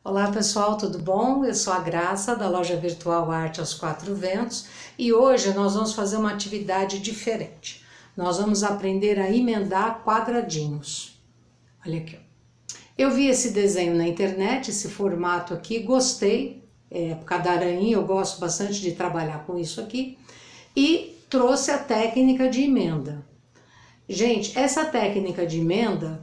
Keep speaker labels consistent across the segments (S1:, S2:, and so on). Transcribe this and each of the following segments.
S1: Olá pessoal, tudo bom? Eu sou a Graça da loja virtual Arte aos Quatro Ventos e hoje nós vamos fazer uma atividade diferente. Nós vamos aprender a emendar quadradinhos. Olha aqui. Eu vi esse desenho na internet, esse formato aqui, gostei. Por causa da aranha, eu gosto bastante de trabalhar com isso aqui. E trouxe a técnica de emenda. Gente, essa técnica de emenda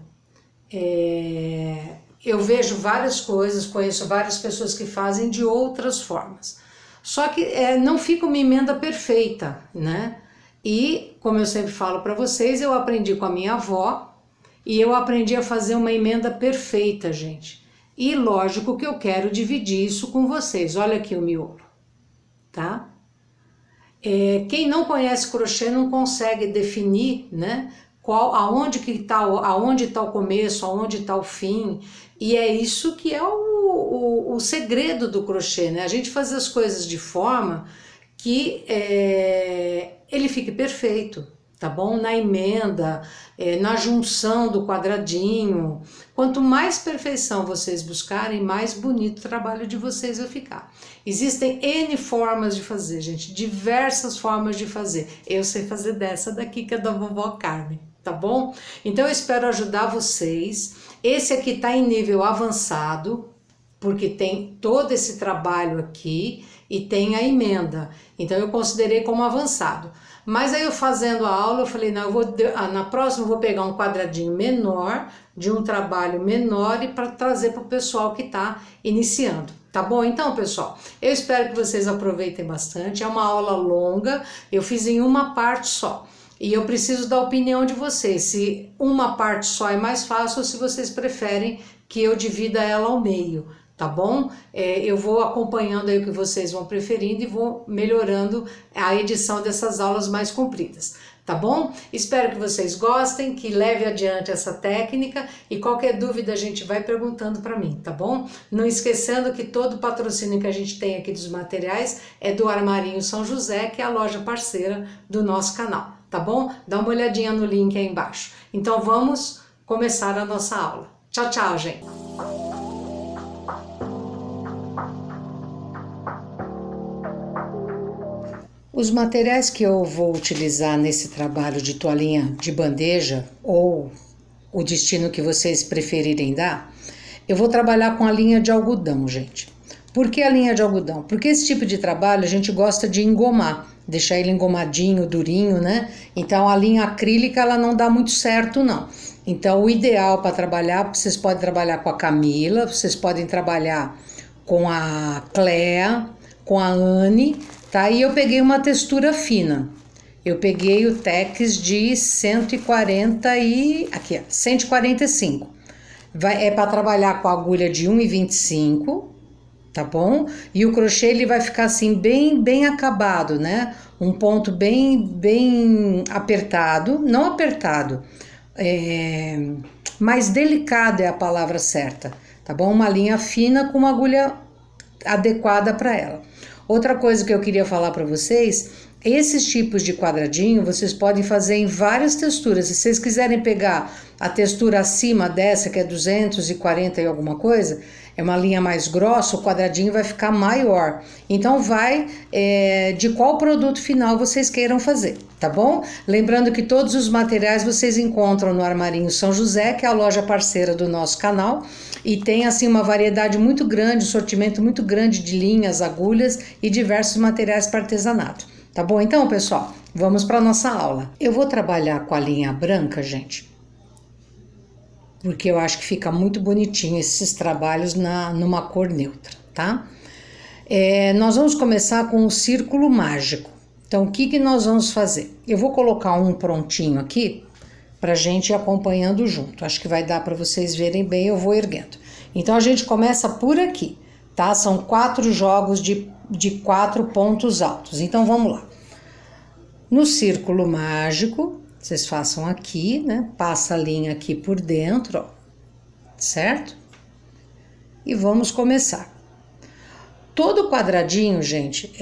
S1: eu vejo várias coisas, conheço várias pessoas que fazem de outras formas. Só que não fica uma emenda perfeita, né? E, como eu sempre falo para vocês, eu aprendi com a minha avó e eu aprendi a fazer uma emenda perfeita, gente. E lógico que eu quero dividir isso com vocês. Olha aqui o miolo, tá? Quem não conhece crochê não consegue definir, né? Aonde está o começo, aonde está o fim, e é isso que é o segredo do crochê, né? A gente fazer as coisas de forma que ele fique perfeito, tá bom? Na emenda, na junção do quadradinho, quanto mais perfeição vocês buscarem, mais bonito o trabalho de vocês vai ficar. Existem N formas de fazer, gente, diversas formas de fazer. Eu sei fazer dessa daqui, que é da vovó Carmen. Tá bom? Então eu espero ajudar vocês. Esse aqui tá em nível avançado, porque tem todo esse trabalho aqui e tem a emenda. Então eu considerei como avançado. Mas aí eu fazendo a aula, eu falei, não, na próxima eu vou pegar um quadradinho menor, de um trabalho menor, e para trazer para o pessoal que tá iniciando. Tá bom? Então, pessoal, eu espero que vocês aproveitem bastante. É uma aula longa, eu fiz em uma parte só. E eu preciso da opinião de vocês, se uma parte só é mais fácil ou se vocês preferem que eu divida ela ao meio, tá bom? Eu vou acompanhando aí o que vocês vão preferindo e vou melhorando a edição dessas aulas mais compridas, tá bom? Espero que vocês gostem, que leve adiante essa técnica e qualquer dúvida a gente vai perguntando para mim, tá bom? Não esquecendo que todo o patrocínio que a gente tem aqui dos materiais é do Armarinho São José, que é a loja parceira do nosso canal. Tá bom? Dá uma olhadinha no link aí embaixo. Então vamos começar a nossa aula. Tchau, tchau, gente! Os materiais que eu vou utilizar nesse trabalho de toalhinha de bandeja, ou o destino que vocês preferirem dar, eu vou trabalhar com a linha de algodão, gente. Por que a linha de algodão? Porque esse tipo de trabalho a gente gosta de engomar, deixar ele engomadinho, durinho, né? Então a linha acrílica ela não dá muito certo, não. Então o ideal para trabalhar, vocês podem trabalhar com a Camila, vocês podem trabalhar com a Cléa, com a Anne, tá? E eu peguei uma textura fina. Eu peguei o Tex de 145. É para trabalhar com a agulha de 1,25. Tá bom? E o crochê ele vai ficar assim bem acabado, né? Um ponto bem apertado, não apertado, mais delicado é a palavra certa, tá bom? Uma linha fina com uma agulha adequada para ela. Outra coisa que eu queria falar para vocês, esses tipos de quadradinho vocês podem fazer em várias texturas. Se vocês quiserem pegar a textura acima dessa, que é 240 e alguma coisa, é uma linha mais grossa, o quadradinho vai ficar maior. Então vai de qual produto final vocês queiram fazer, tá bom? Lembrando que todos os materiais vocês encontram no Armarinho São José, que é a loja parceira do nosso canal, e tem assim uma variedade muito grande, um sortimento muito grande de linhas, agulhas e diversos materiais para artesanato. Tá bom? Então, pessoal, vamos para nossa aula. Eu vou trabalhar com a linha branca, gente, porque eu acho que fica muito bonitinho esses trabalhos numa cor neutra, tá? Nós vamos começar com o círculo mágico. Então, o que nós vamos fazer? Eu vou colocar um prontinho aqui pra gente ir acompanhando junto. Acho que vai dar para vocês verem bem, eu vou erguendo. Então, a gente começa por aqui, tá? São 4 jogos de 4 pontos altos. Então, vamos lá. No círculo mágico, vocês façam aqui, né? Passa a linha aqui por dentro, ó, certo? E vamos começar. Todo quadradinho, gente,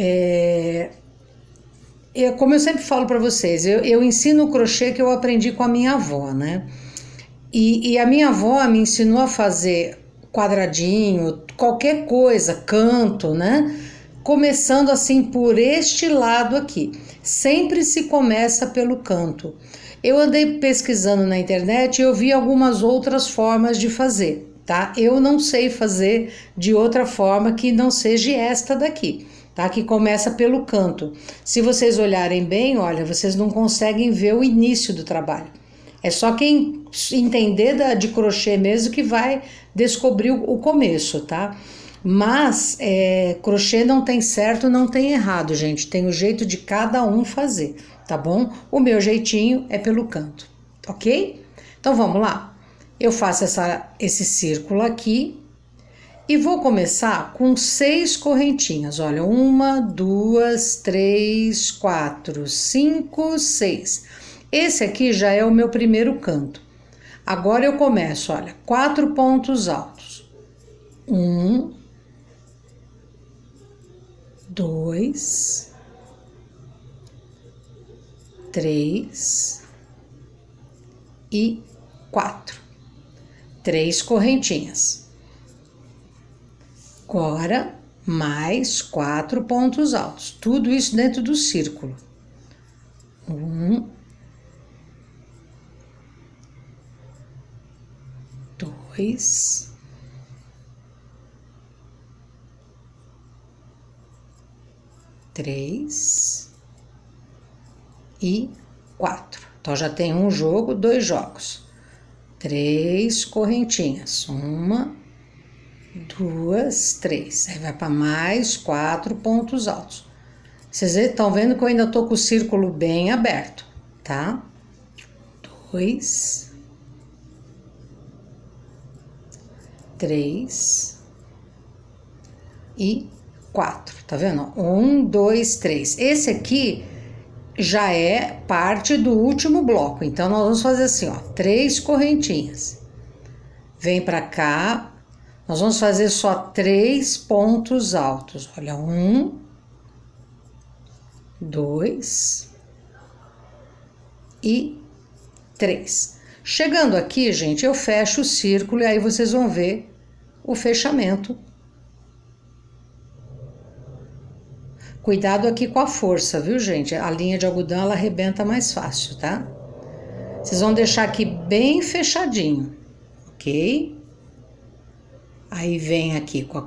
S1: como eu sempre falo para vocês, eu ensino o crochê que eu aprendi com a minha avó, né? E a minha avó me ensinou a fazer quadradinho, qualquer coisa, canto, né? Começando assim por este lado aqui. Sempre se começa pelo canto. Eu andei pesquisando na internet e eu vi algumas outras formas de fazer, tá? Eu não sei fazer de outra forma que não seja esta daqui, tá? Que começa pelo canto. Se vocês olharem bem, olha, vocês não conseguem ver o início do trabalho. É só quem entender de crochê mesmo que vai descobrir o começo, tá? Mas crochê não tem certo, não tem errado, gente. Tem o jeito de cada um fazer, tá bom? O meu jeitinho é pelo canto, ok? Então vamos lá. Eu faço esse círculo aqui e vou começar com 6 correntinhas. Olha, 1, 2, 3, 4, 5, 6. Esse aqui já é o meu primeiro canto. Agora eu começo, olha, 4 pontos altos. 1, 2, 3 e 4. 3 correntinhas. Agora, mais 4 pontos altos. Tudo isso dentro do círculo. 1, 2, 3 e 4. Então, já tem um jogo, 2 jogos. 3 correntinhas. 1, 2, 3. Aí vai para mais 4 pontos altos. Vocês estão vendo que eu ainda tô com o círculo bem aberto, tá? 2, 3 e 4. Tá vendo? 1, 2, 3. Esse aqui já é parte do último bloco. Então, nós vamos fazer assim, ó, 3 correntinhas. Vem pra cá. Nós vamos fazer só 3 pontos altos. Olha, 1, 2 e 3. Chegando aqui, gente, eu fecho o círculo e aí vocês vão ver o fechamento. Cuidado aqui com a força, viu, gente? A linha de algodão, ela arrebenta mais fácil, tá? Vocês vão deixar aqui bem fechadinho, ok? Aí vem aqui com a...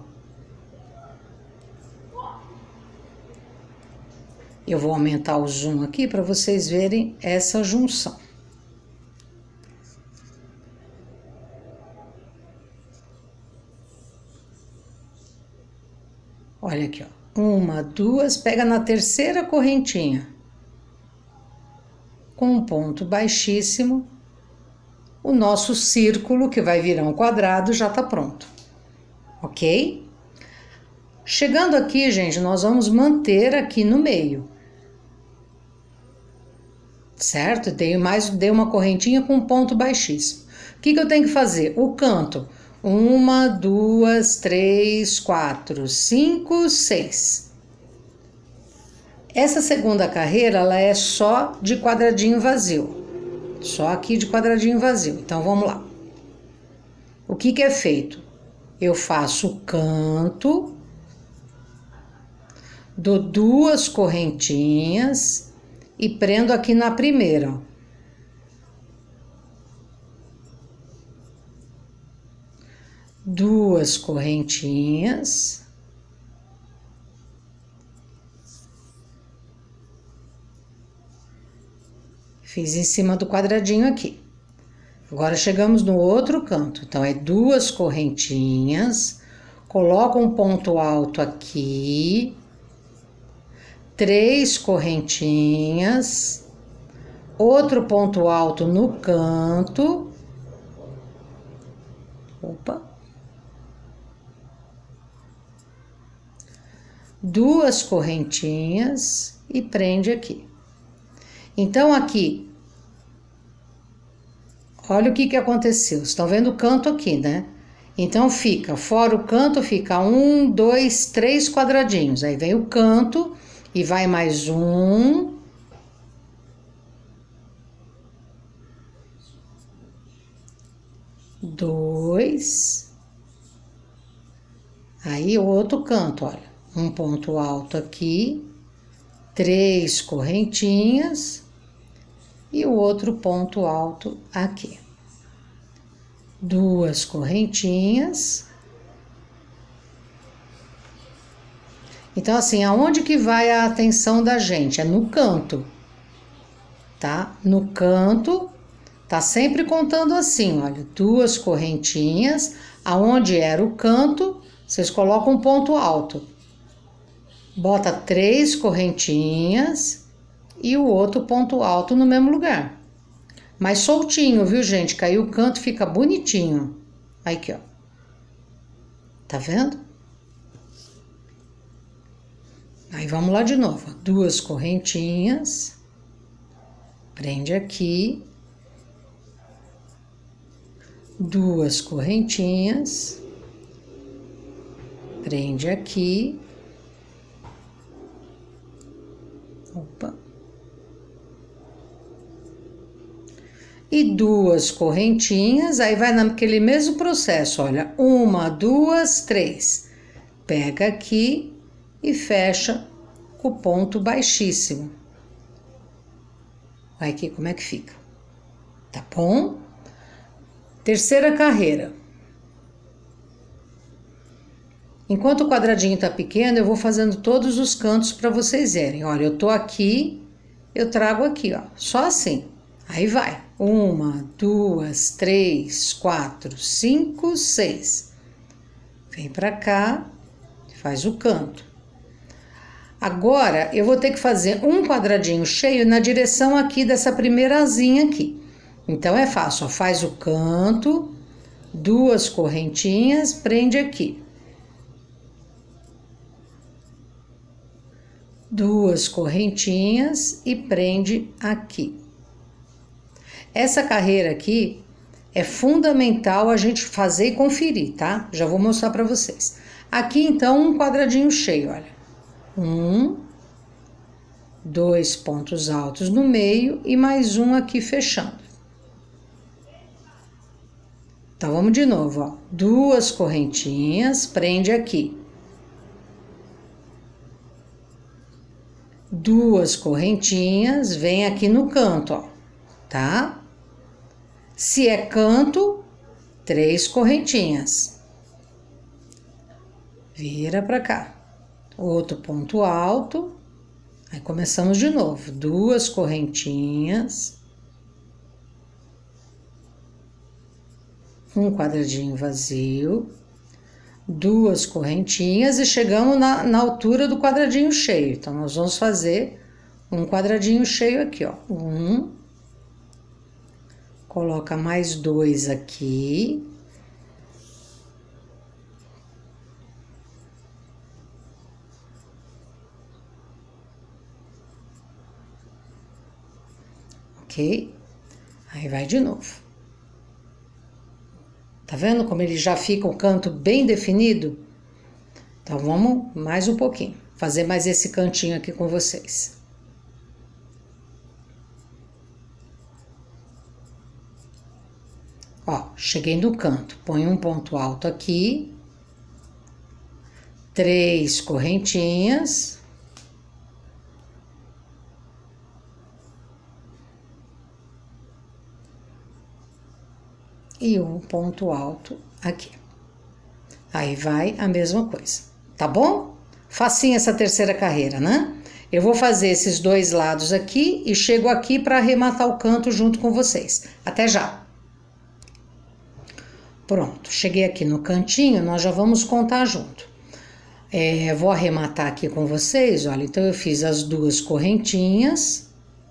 S1: Eu vou aumentar o zoom aqui para vocês verem essa junção. Olha aqui, ó. 1, 2, pega na terceira correntinha. Com um ponto baixíssimo, o nosso círculo, que vai virar um quadrado, já tá pronto. Ok? Chegando aqui, gente, nós vamos manter aqui no meio. Certo? Dei uma correntinha com um ponto baixíssimo. O que eu tenho que fazer? O canto. 1, 2, 3, 4, 5, 6. Essa segunda carreira, ela é só de quadradinho vazio. Só aqui de quadradinho vazio. Então, vamos lá. O que é feito? Eu faço o canto, dou 2 correntinhas e prendo aqui na primeira, ó. Duas correntinhas. Fiz em cima do quadradinho aqui. Agora chegamos no outro canto. Então, é 2 correntinhas. Coloco um ponto alto aqui. 3 correntinhas. Outro ponto alto no canto. Opa. 2 correntinhas e prende aqui. Então, aqui, olha o que aconteceu. Vocês estão vendo o canto aqui, né? Então, fica, fora o canto, fica 1, 2, 3 quadradinhos. Aí vem o canto e vai mais 1, 2 Aí o outro canto, olha, um ponto alto aqui, 3 correntinhas e o outro ponto alto aqui. 2 correntinhas. Então, assim, aonde que vai a atenção da gente? É no canto, tá? No canto, tá sempre contando assim, olha, 2 correntinhas, aonde era o canto, vocês colocam um ponto alto. Bota 3 correntinhas e o outro ponto alto no mesmo lugar. Mas soltinho, viu, gente? Que aí o canto fica bonitinho. Aqui, ó. Tá vendo? Aí vamos lá de novo. 2 correntinhas. Prende aqui. 2 correntinhas. Prende aqui. Opa. E 2 correntinhas, aí vai naquele mesmo processo, olha, 1, 2, 3. Pega aqui e fecha com o ponto baixíssimo. Olha aqui como é que fica. Tá bom? Terceira carreira. Enquanto o quadradinho tá pequeno, eu vou fazendo todos os cantos para vocês verem. Olha, eu tô aqui, eu trago aqui, ó, só assim. Aí vai. 1, 2, 3, 4, 5, 6. Vem pra cá, faz o canto. Agora, eu vou ter que fazer um quadradinho cheio na direção aqui dessa primeira asinha aqui. Então, é fácil, ó, faz o canto, 2 correntinhas, prende aqui. 2 correntinhas e prende aqui. Essa carreira aqui é fundamental a gente fazer e conferir, tá? Já vou mostrar para vocês. Aqui, então, um quadradinho cheio, olha. 1, 2 pontos altos no meio e mais um aqui fechando. Então, vamos de novo, ó. 2 correntinhas, prende aqui. 2 correntinhas, vem aqui no canto, ó, tá? Se é canto, 3 correntinhas. Vira pra cá. Outro ponto alto. Aí começamos de novo. 2 correntinhas. Um quadradinho vazio. 2 correntinhas e chegamos na altura do quadradinho cheio. Então, nós vamos fazer um quadradinho cheio aqui, ó. 1. Coloca mais 2 aqui. Ok? Aí vai de novo. Tá vendo como ele já fica o canto bem definido? Então, vamos mais um pouquinho. Fazer mais esse cantinho aqui com vocês. Ó, cheguei no canto. Põe um ponto alto aqui. 3 correntinhas. E um ponto alto aqui. Aí vai a mesma coisa, tá bom? Facinho essa terceira carreira, né? Eu vou fazer esses 2 lados aqui e chego aqui para arrematar o canto junto com vocês. Até já! Pronto, cheguei aqui no cantinho, nós já vamos contar junto. Vou arrematar aqui com vocês, olha, então eu fiz as 2 correntinhas.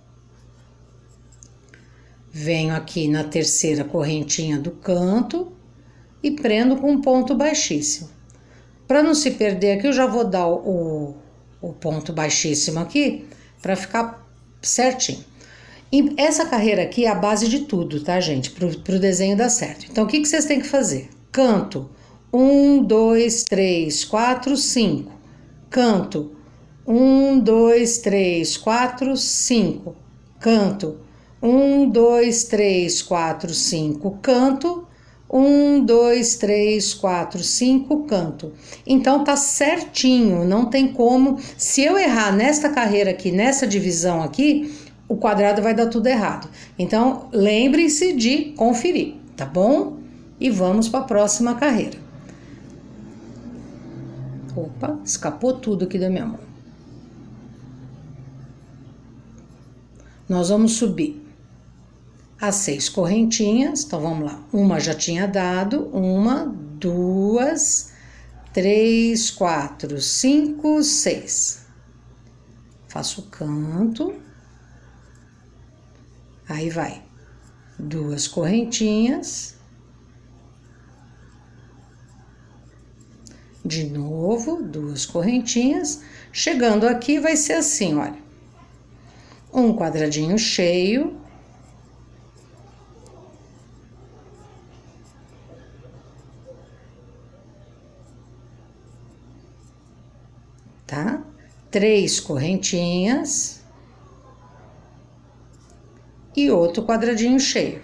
S1: Venho aqui na terceira correntinha do canto e prendo com um ponto baixíssimo. Para não se perder aqui, eu já vou dar o ponto baixíssimo aqui para ficar certinho. E essa carreira aqui é a base de tudo, tá, gente? Para o desenho dar certo. Então, o que vocês têm que fazer? Canto 1, 2, 3, 4, 5. Canto 1, 2, 3, 4, 5. Canto 1, 2, 3, 4, 5, canto. 1, 2, 3, 4, 5, canto. Então tá certinho, não tem como. Se eu errar nesta carreira aqui, nessa divisão aqui, o quadrado vai dar tudo errado. Então, lembre-se de conferir, tá bom? E vamos para a próxima carreira. Opa, escapou tudo aqui da minha mão. Nós vamos subir as 6 correntinhas. Então, vamos lá. Uma já tinha dado. 1, 2, 3, 4, 5, 6. Faço o canto. Aí vai. 2 correntinhas. De novo, 2 correntinhas. Chegando aqui, vai ser assim, olha. Um quadradinho cheio. Tá? 3 correntinhas. E outro quadradinho cheio.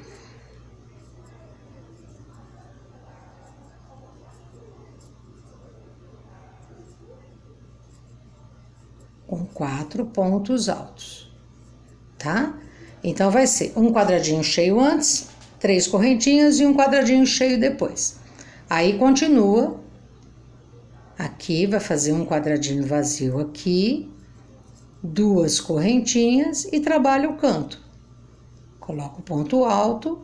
S1: Com 4 pontos altos, tá? Então, vai ser um quadradinho cheio antes, 3 correntinhas e um quadradinho cheio depois. Aí, continua. Aqui, vai fazer um quadradinho vazio aqui, 2 correntinhas e trabalha o canto. Coloca o ponto alto.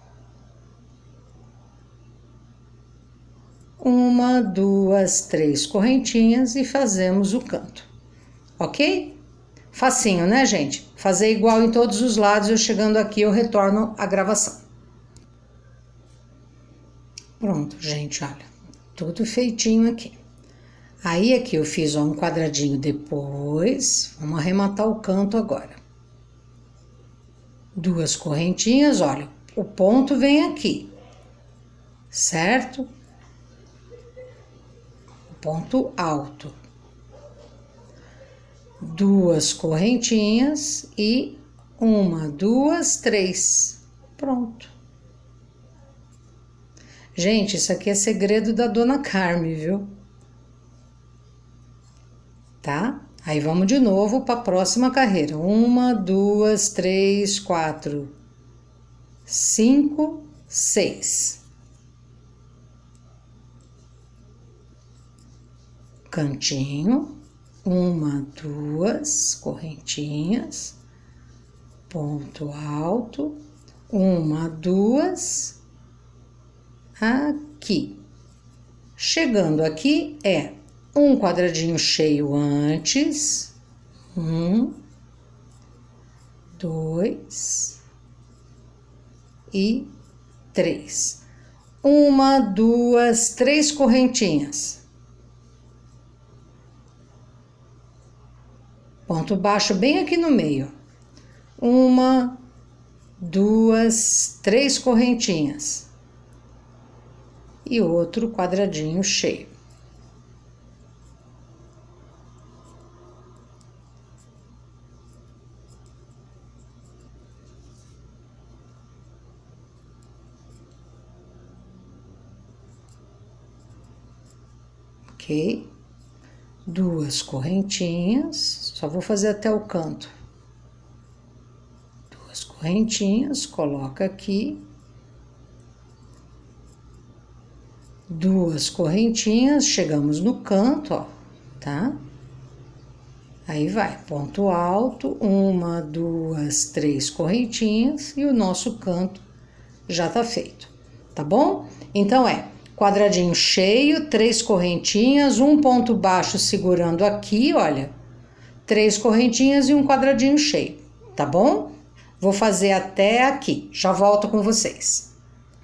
S1: 1, 2, 3 correntinhas e fazemos o canto. Ok? Facinho, né, gente? Fazer igual em todos os lados, eu chegando aqui, eu retorno a gravação. Pronto, gente, olha. Tudo feitinho aqui. Aí, aqui eu fiz, ó, um quadradinho depois. Vamos arrematar o canto agora. 2 correntinhas, olha. O ponto vem aqui. Certo? Ponto alto. 2 correntinhas e 1, 2, 3. Pronto. Gente, isso aqui é segredo da Dona Carme, viu? Tá? Aí vamos de novo para a próxima carreira. 1, 2, 3, 4, 5, 6. Cantinho. 1, 2 correntinhas, ponto alto, 1, 2, aqui. Chegando aqui é um quadradinho cheio antes, 1, 2 e 3. 1, 2, 3 correntinhas. Ponto baixo bem aqui no meio. 1, 2, 3 correntinhas. E outro quadradinho cheio. Ok? 2 correntinhas, só vou fazer até o canto. 2 correntinhas, coloca aqui. 2 correntinhas, chegamos no canto, ó, tá? Aí vai, ponto alto, 1, 2, 3 correntinhas e o nosso canto já tá feito, tá bom? Então, quadradinho cheio, 3 correntinhas, um ponto baixo segurando aqui, olha, 3 correntinhas e um quadradinho cheio, tá bom? Vou fazer até aqui, já volto com vocês.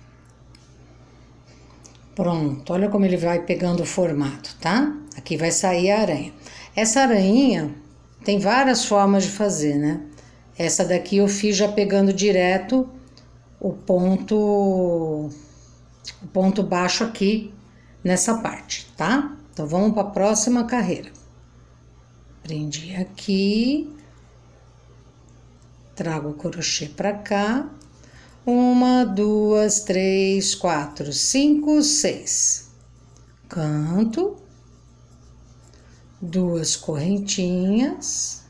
S1: Pronto, olha como ele vai pegando o formato, tá? Aqui vai sair a aranha. Essa aranha tem várias formas de fazer, né? Essa daqui eu fiz já pegando direto o ponto baixo aqui nessa parte, tá? Então, vamos para a próxima carreira. Prendi aqui, trago o crochê para cá. 1, 2, 3, 4, 5, 6. Canto, 2 correntinhas,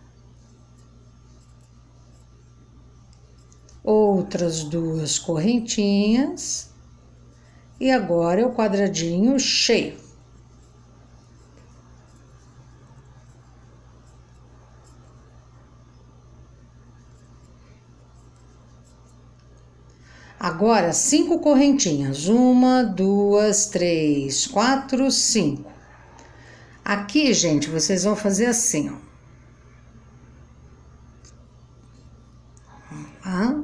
S1: outras 2 correntinhas, e agora é o quadradinho cheio. Agora, 5 correntinhas. 1, 2, 3, 4, 5. Aqui, gente, vocês vão fazer assim, ó. Tá?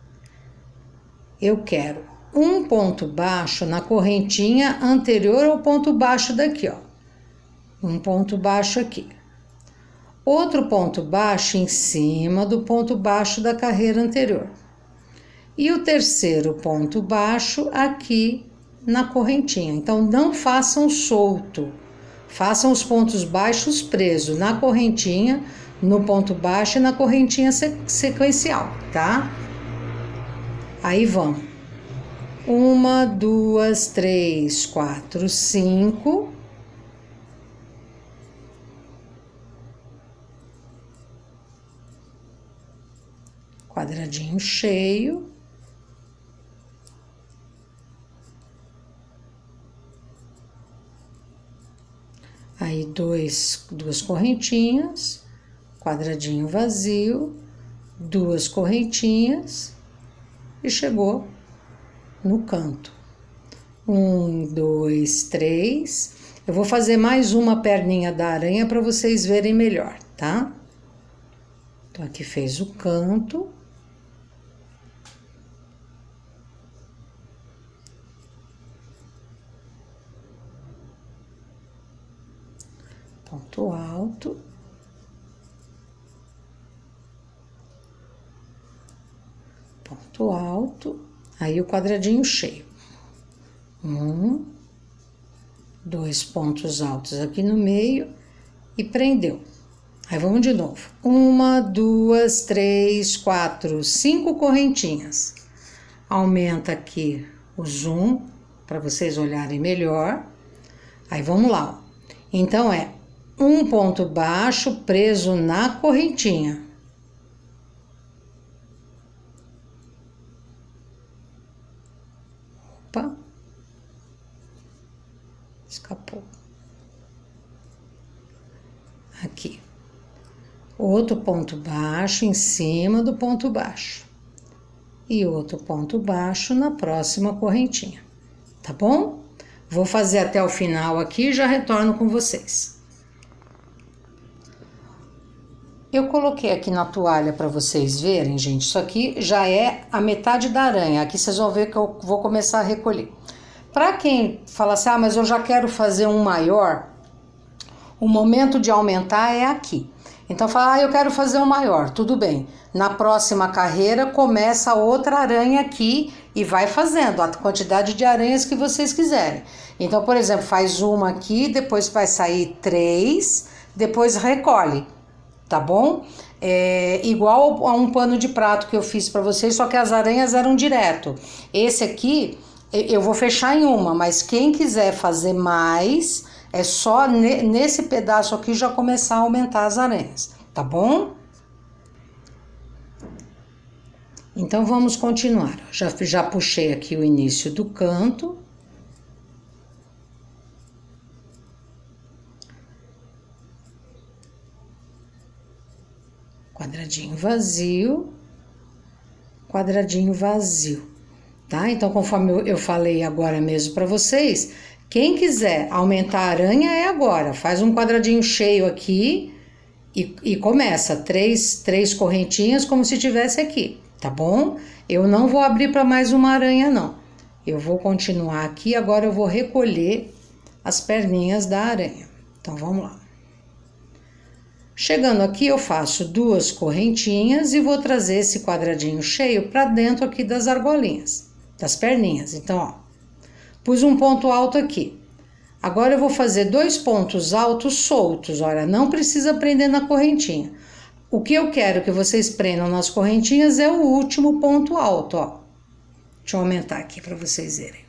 S1: Eu quero um ponto baixo na correntinha anterior ao ponto baixo daqui, ó. Um ponto baixo aqui. Outro ponto baixo em cima do ponto baixo da carreira anterior. E o terceiro ponto baixo aqui na correntinha. Então, não façam solto. Façam os pontos baixos presos na correntinha, no ponto baixo e na correntinha sequencial, tá? Aí vamos. 1, 2, 3, 4, 5. Quadradinho cheio. Aí, 2 correntinhas, quadradinho vazio, 2 correntinhas e chegou no canto. 1, 2, 3. Eu vou fazer mais uma perninha da aranha para vocês verem melhor, tá? Então, aqui fez o canto. Ponto alto, ponto alto, aí o quadradinho cheio. 2 pontos altos aqui no meio e prendeu. Aí vamos de novo. 1, 2, 3, 4, 5 correntinhas. Aumenta aqui o zoom para vocês olharem melhor. Aí vamos lá, ó. Então um ponto baixo preso na correntinha. Opa. Escapou. Aqui. Outro ponto baixo em cima do ponto baixo. E outro ponto baixo na próxima correntinha. Tá bom? Vou fazer até o final aqui e já retorno com vocês. Eu coloquei aqui na toalha para vocês verem, gente. Isso aqui já é a metade da aranha. Aqui vocês vão ver que eu vou começar a recolher. Para quem fala assim, ah, mas eu já quero fazer um maior, o momento de aumentar é aqui. Então fala, ah, eu quero fazer um maior, tudo bem. Na próxima carreira começa outra aranha aqui e vai fazendo a quantidade de aranhas que vocês quiserem. Então, por exemplo, faz uma aqui, depois vai sair 3, depois recolhe. Tá bom? É igual a um pano de prato que eu fiz para vocês, só que as aranhas eram direto. Esse aqui eu vou fechar em uma, mas quem quiser fazer mais, é só nesse pedaço aqui já começar a aumentar as aranhas, tá bom? Então vamos continuar. Já puxei aqui o início do canto. Quadradinho vazio, quadradinho vazio, tá? Então, conforme eu falei agora mesmo para vocês, quem quiser aumentar a aranha é agora. Faz um quadradinho cheio aqui e começa 3 correntinhas como se tivesse aqui, tá bom? Eu não vou abrir para mais uma aranha, não. Eu vou continuar aqui, agora eu vou recolher as perninhas da aranha. Então, vamos lá. Chegando aqui, eu faço 2 correntinhas e vou trazer esse quadradinho cheio para dentro aqui das argolinhas, das perninhas. Então, ó, pus um ponto alto aqui. Agora eu vou fazer 2 pontos altos soltos, olha, não precisa prender na correntinha. O que eu quero que vocês prendam nas correntinhas é o último ponto alto, ó. Deixa eu aumentar aqui para vocês verem.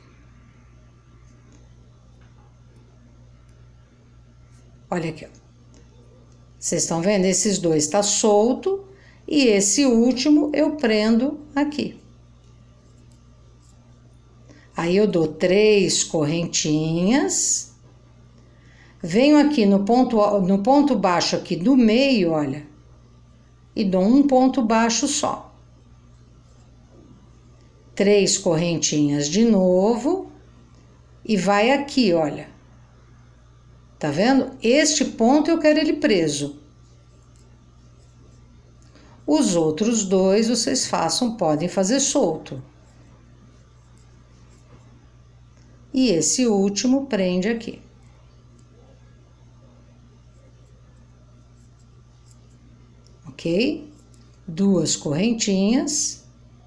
S1: Olha aqui, ó. Vocês estão vendo? Esses dois tá solto e esse último eu prendo aqui. Aí eu dou 3 correntinhas, venho aqui no ponto baixo aqui do meio, olha, e dou um ponto baixo só. 3 correntinhas de novo e vai aqui, olha. Tá vendo? Este ponto eu quero ele preso. Os outros dois vocês podem fazer solto. E esse último prende aqui. Ok? 2 correntinhas.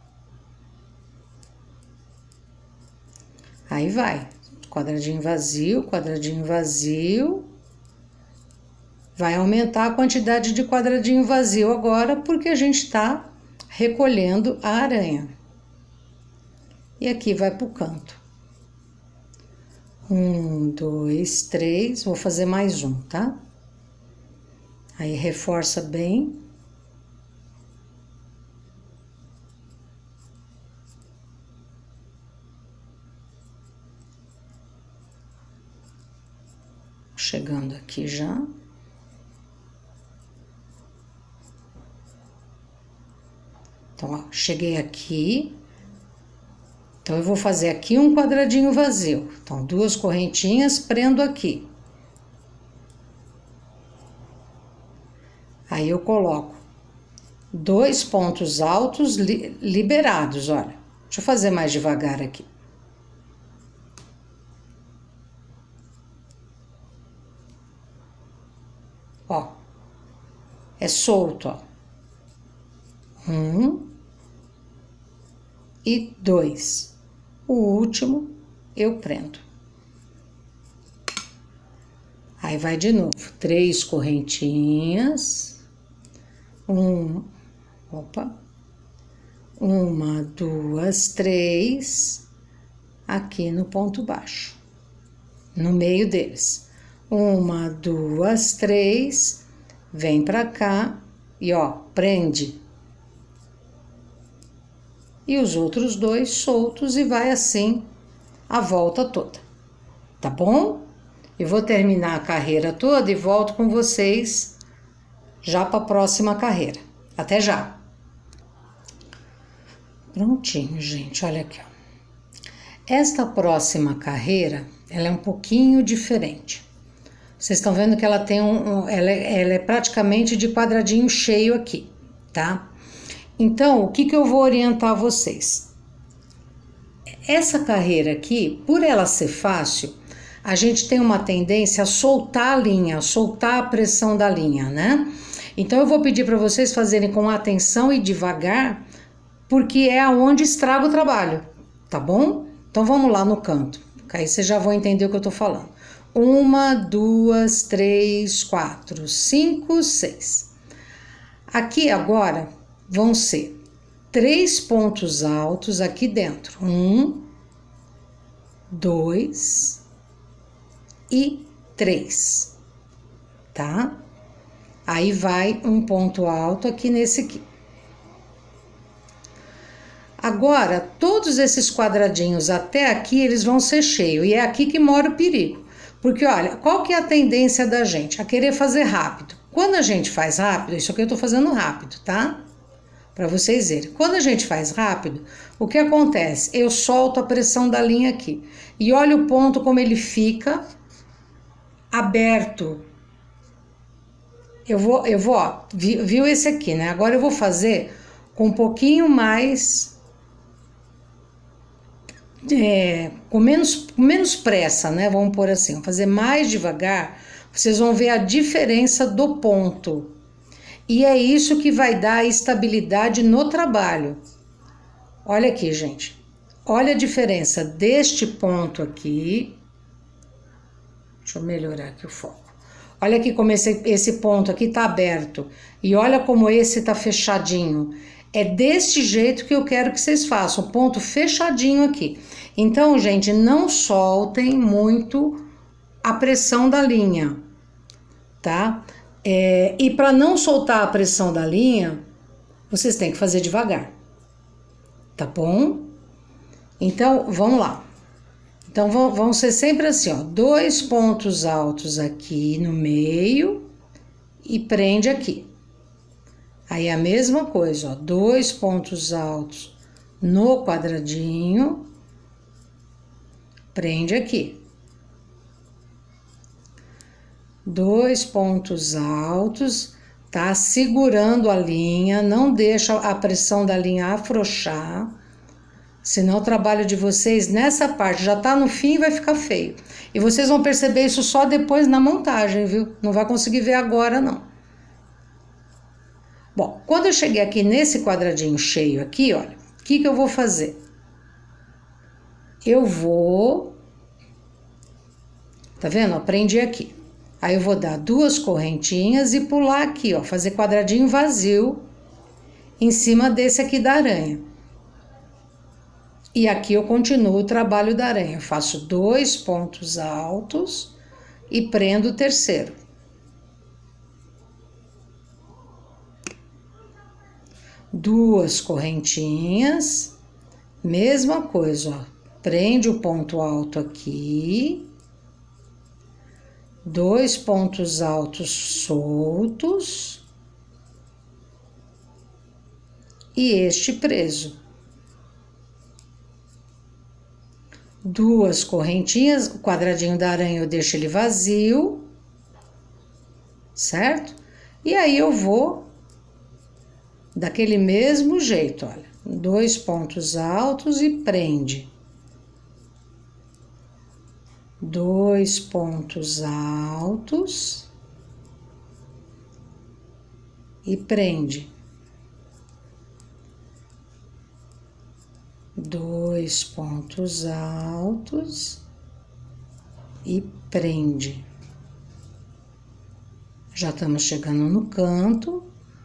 S1: Aí vai. Quadradinho vazio, quadradinho vazio. Vai aumentar a quantidade de quadradinho vazio agora, porque a gente está recolhendo a aranha. E aqui vai pro canto. 1, 2, 3. Vou fazer mais um, tá? Aí reforça bem. Chegando aqui já. Então, ó, cheguei aqui. Então, eu vou fazer aqui um quadradinho vazio. Então, 2 correntinhas, prendo aqui. Aí, eu coloco 2 pontos altos liberados, olha. Deixa eu fazer mais devagar aqui. Ó, é solto, ó. 1 e 2. O último eu prendo. Aí vai de novo, 3 correntinhas. 1, 2, 3. Aqui no ponto baixo, no meio deles. 1, 2, 3, vem pra cá e ó, prende. E os outros 2 soltos e vai assim a volta toda, tá bom? Eu vou terminar a carreira toda e volto com vocês já para a próxima carreira. Até já! Prontinho, gente, olha aqui, ó. Esta próxima carreira, ela é um pouquinho diferente. Vocês estão vendo que ela tem ela é praticamente de quadradinho cheio aqui, tá? Então, o que eu vou orientar vocês? Essa carreira aqui, por ela ser fácil, a gente tem uma tendência a soltar a linha, a soltar a pressão da linha, né? Então, eu vou pedir para vocês fazerem com atenção e devagar, porque é aonde estraga o trabalho, tá bom? Então, vamos lá no canto, que aí vocês já vão entender o que eu tô falando. 1, 2, 3, 4, 5, 6. Aqui agora vão ser 3 pontos altos aqui dentro. 1, 2 e 3, tá? Aí vai um ponto alto aqui nesse aqui. Agora, todos esses quadradinhos até aqui, eles vão ser cheios. E é aqui que mora o perigo. Porque, olha, qual que é a tendência da gente? A querer fazer rápido. Quando a gente faz rápido, isso aqui eu tô fazendo rápido, tá? Para vocês verem. Quando a gente faz rápido, o que acontece? Eu solto a pressão da linha aqui. E olha o ponto como ele fica aberto. Eu vou, ó, viu esse aqui, né? Agora eu vou fazer com um pouquinho mais... com menos pressa, né? Vamos pôr assim, vou fazer mais devagar, vocês vão ver a diferença do ponto. E é isso que vai dar estabilidade no trabalho. Olha aqui, gente. Olha a diferença deste ponto aqui. Deixa eu melhorar aqui o foco. Olha aqui como esse ponto aqui tá aberto. E olha como esse tá fechadinho. É deste jeito que eu quero que vocês façam. Ponto fechadinho aqui. Então, gente, não soltem muito a pressão da linha, tá? E para não soltar a pressão da linha, vocês têm que fazer devagar, tá bom? Então, vamos lá. Então, vão ser sempre assim, ó, 2 pontos altos aqui no meio e prende aqui. Aí a mesma coisa, ó, 2 pontos altos no quadradinho, prende aqui. 2 pontos altos, tá? Segurando a linha, não deixa a pressão da linha afrouxar, senão o trabalho de vocês nessa parte já tá no fim e vai ficar feio. E vocês vão perceber isso só depois na montagem, viu? Não vai conseguir ver agora, não. Bom, quando eu cheguei aqui nesse quadradinho cheio aqui, olha, o que eu vou fazer? Eu vou... Tá vendo? Ó, prendi aqui. Aí eu vou dar 2 correntinhas e pular aqui, ó, fazer quadradinho vazio em cima desse aqui da aranha. E aqui eu continuo o trabalho da aranha. Eu faço 2 pontos altos e prendo o terceiro. Duas correntinhas, mesma coisa, ó. Prende o ponto alto aqui. 2 pontos altos soltos e este preso. 2 correntinhas, o quadradinho da aranha eu deixo ele vazio, certo? E aí eu vou daquele mesmo jeito, olha, 2 pontos altos e prende. 2 pontos altos e prende. 2 pontos altos e prende. Já estamos chegando no canto.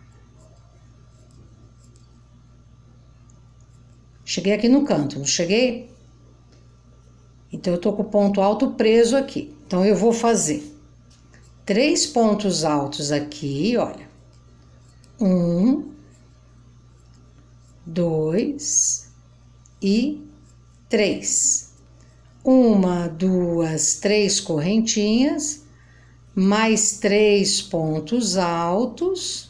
S1: Cheguei aqui no canto, não cheguei? Então, eu tô com o ponto alto preso aqui. Então, eu vou fazer 3 pontos altos aqui, olha. 1, 2 e 3. 1, 2, 3 correntinhas, mais 3 pontos altos.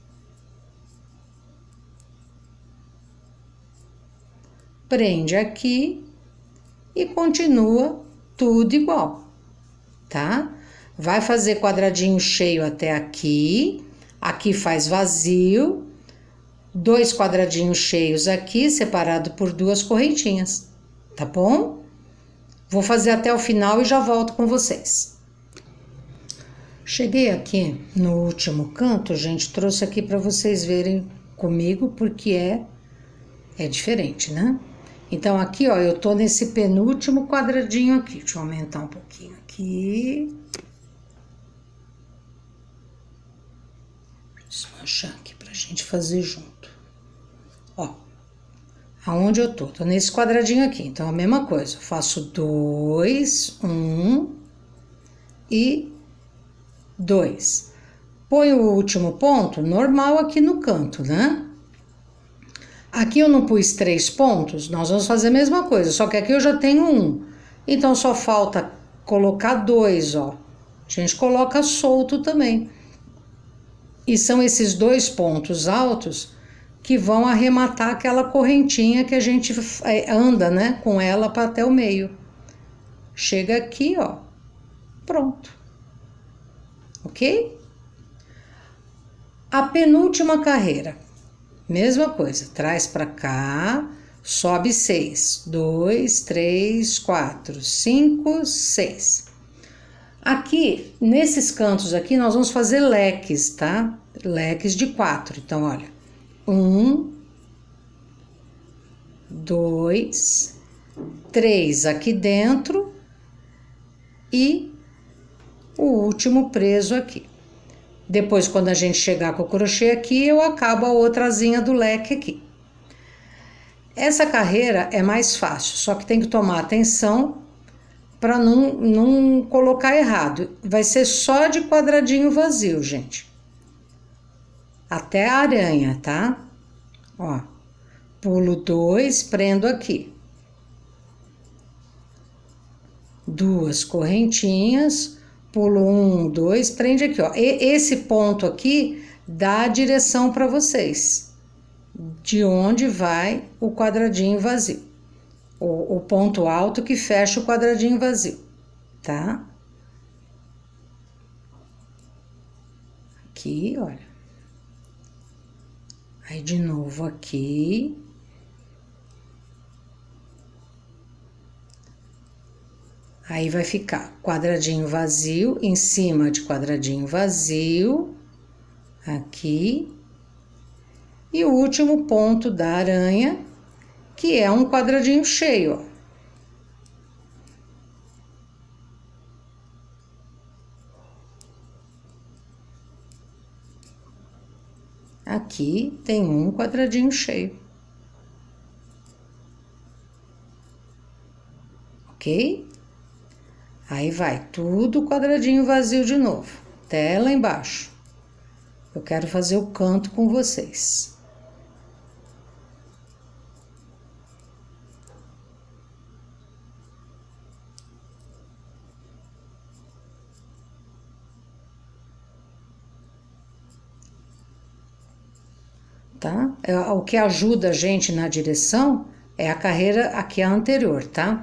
S1: Prende aqui. E continua tudo igual, tá? Vai fazer quadradinho cheio até aqui, aqui faz vazio, 2 quadradinhos cheios aqui, separado por 2 correntinhas, tá bom? Vou fazer até o final e já volto com vocês. Cheguei aqui no último canto, gente, trouxe aqui para vocês verem comigo, porque é diferente, né? Então, aqui, ó, eu tô nesse penúltimo quadradinho aqui. Deixa eu aumentar um pouquinho aqui. Desmanchar aqui pra gente fazer junto. Ó, aonde eu tô? Tô nesse quadradinho aqui. Então, a mesma coisa. Eu faço 2, 1 e 2. Põe o último ponto normal aqui no canto, né? Aqui eu não pus 3 pontos, nós vamos fazer a mesma coisa, só que aqui eu já tenho 1. Então, só falta colocar 2, ó. A gente coloca solto também. E são esses 2 pontos altos que vão arrematar aquela correntinha que a gente anda, né, com ela para até o meio. Chega aqui, ó. Pronto. Ok? A penúltima carreira. Mesma coisa, traz para cá, sobe 6. 2, 3, 4, 5, 6. Aqui, nesses cantos aqui, nós vamos fazer leques, tá? Leques de 4. Então, olha. 1, 2, 3 aqui dentro e o último preso aqui. Depois, quando a gente chegar com o crochê aqui, eu acabo a outra asinha do leque aqui. Essa carreira é mais fácil, só que tem que tomar atenção para não colocar errado. Vai ser só de quadradinho vazio, gente. Até a aranha, tá? Ó, pulo 2, prendo aqui. 2 correntinhas, pulo 1, 2, prende aqui, ó. Esse ponto aqui dá a direção para vocês, de onde vai o quadradinho vazio. O ponto alto que fecha o quadradinho vazio, tá? Aqui, olha. Aí, de novo aqui. Aí, vai ficar quadradinho vazio, em cima de quadradinho vazio, aqui. E o último ponto da aranha, que é um quadradinho cheio, ó. Aqui tem um quadradinho cheio. Ok? Aí vai tudo quadradinho vazio de novo, até lá embaixo. Eu quero fazer o canto com vocês. Tá? O que ajuda a gente na direção é a carreira aqui a anterior, tá?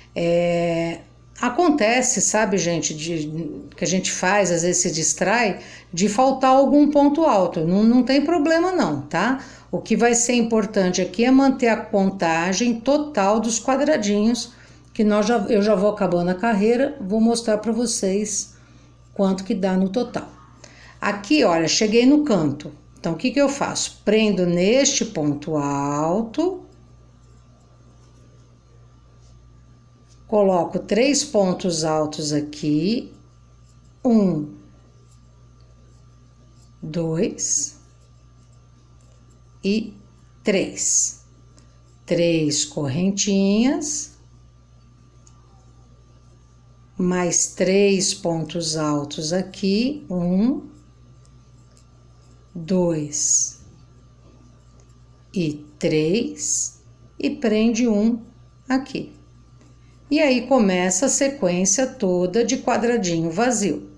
S1: Acontece, sabe, gente, que a gente faz, às vezes se distrai, de faltar algum ponto alto. Não tem problema não, tá? O que vai ser importante aqui é manter a contagem total dos quadradinhos, que eu já vou acabando a carreira, vou mostrar para vocês quanto que dá no total. Aqui, olha, cheguei no canto. Então, o que eu faço? Prendo neste ponto alto, coloco 3 pontos altos aqui, 1, 2 e 3. 3 correntinhas, mais 3 pontos altos aqui, 1, 2 e 3, e prende um aqui. E aí começa a sequência toda de quadradinho vazio.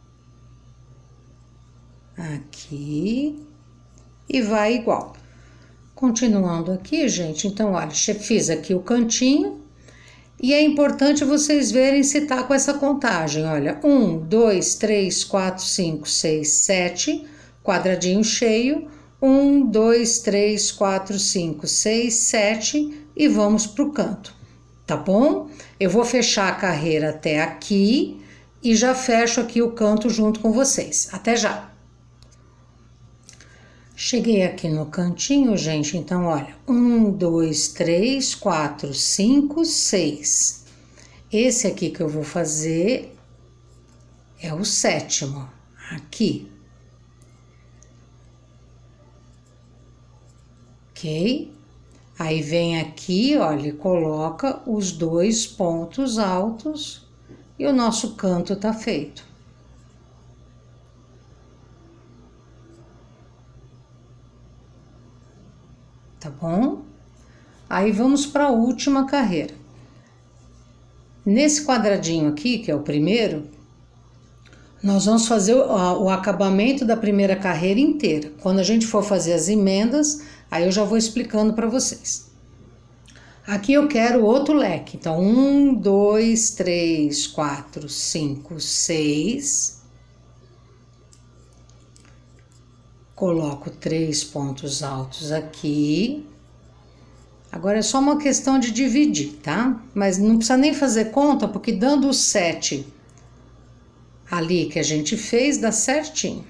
S1: Aqui, e vai igual. Continuando aqui, gente, então, olha, fiz aqui o cantinho, e é importante vocês verem se tá com essa contagem, olha, 1, 2, 3, 4, 5, 6, 7, quadradinho cheio, 1, 2, 3, 4, 5, 6, 7 e vamos pro canto, tá bom? Eu vou fechar a carreira até aqui e já fecho aqui o canto junto com vocês. Até já! Cheguei aqui no cantinho, gente, então olha, 1, 2, 3, 4, 5, 6. Esse aqui que eu vou fazer é o 7º, aqui. Ok? Aí vem aqui, olha, e coloca os 2 pontos altos e o nosso canto tá feito. Tá bom? Aí vamos para a última carreira. Nesse quadradinho aqui, que é o primeiro, nós vamos fazer o acabamento da primeira carreira inteira. Quando a gente for fazer as emendas, aí eu já vou explicando para vocês. Aqui eu quero outro leque. Então, 1, 2, 3, 4, 5, 6. Coloco 3 pontos altos aqui. Agora é só uma questão de dividir, tá? Mas não precisa nem fazer conta, porque dando o 7 ali que a gente fez, dá certinho.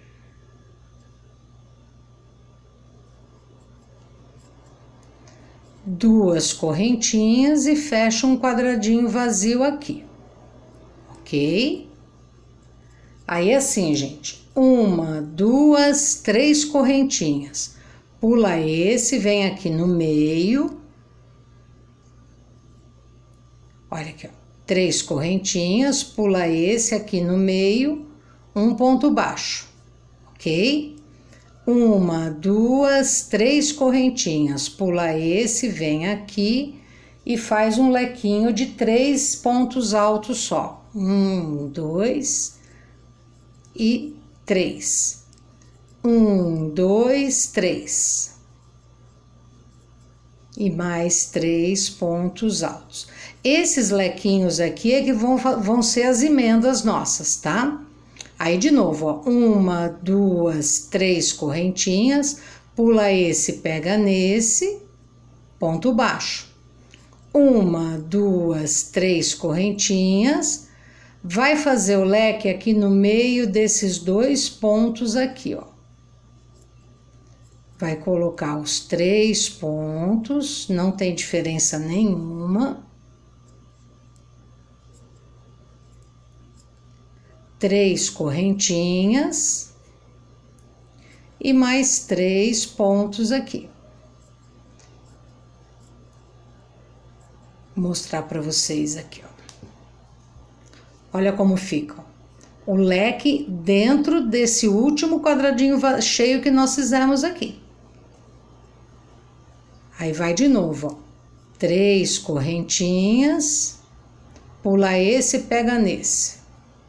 S1: Duas correntinhas e fecho um quadradinho vazio aqui, ok? Aí assim, gente, 1, 2, 3 correntinhas. Pula esse, vem aqui no meio. Olha aqui, ó. 3 correntinhas, pula esse aqui no meio, um ponto baixo, ok? 1, 2, 3 correntinhas, pula esse, vem aqui e faz um lequinho de 3 pontos altos só. 1, 2 e 3. 1, 2, 3. E mais 3 pontos altos. Esses lequinhos aqui é que vão ser as emendas nossas, tá? Aí, de novo, ó, 1, 2, 3 correntinhas, pula esse, pega nesse, ponto baixo. 1, 2, 3 correntinhas, vai fazer o leque aqui no meio desses 2 pontos aqui, ó. Vai colocar os 3 pontos, não tem diferença nenhuma. 3 correntinhas e mais 3 pontos aqui. Vou mostrar para vocês aqui, ó. Olha como fica, ó. O leque dentro desse último quadradinho cheio que nós fizemos aqui. Aí vai de novo, ó. 3 correntinhas, pula esse e pega nesse.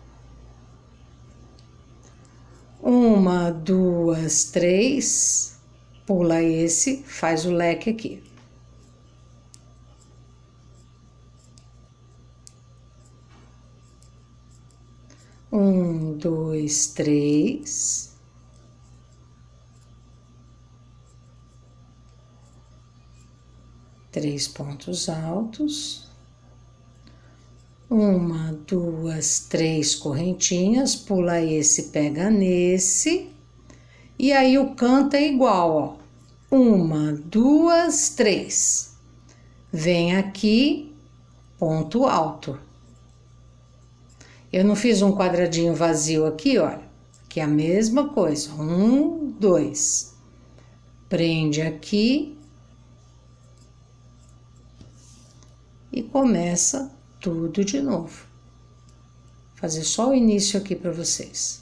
S1: 1, 2, 3, pula esse, faz o leque aqui. Um, 2, 3. Três pontos altos. 1, 2, 3 correntinhas, pula esse, pega nesse. E aí o canto é igual, ó. 1, 2, 3. Vem aqui, ponto alto. Eu não fiz um quadradinho vazio aqui, olha. Que é a mesma coisa. 1, 2. Prende aqui. E começa tudo de novo. Vou fazer só o início aqui para vocês.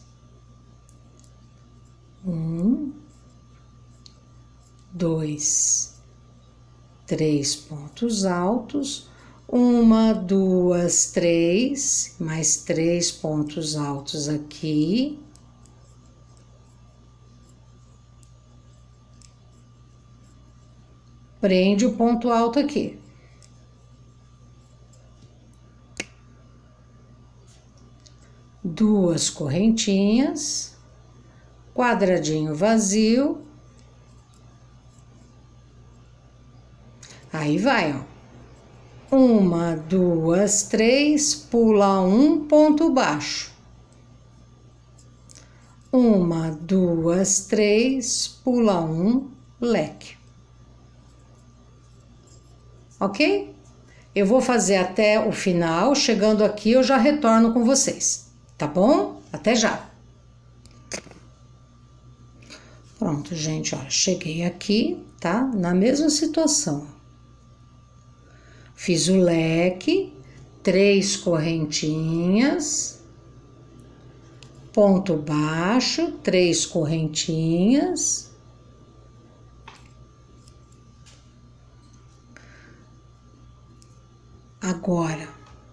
S1: 1, 2, 3 pontos altos. 1, 2, 3, mais 3 pontos altos aqui. Prende o ponto alto aqui. Duas correntinhas, quadradinho vazio. Aí vai, ó. 1, 2, 3, pula um ponto baixo. 1, 2, 3, pula um leque. Ok? Eu vou fazer até o final, chegando aqui eu já retorno com vocês, tá bom? Até já! Pronto, gente, olha, cheguei aqui, tá? Na mesma situação. Fiz o leque, 3 correntinhas, ponto baixo, 3 correntinhas. Agora,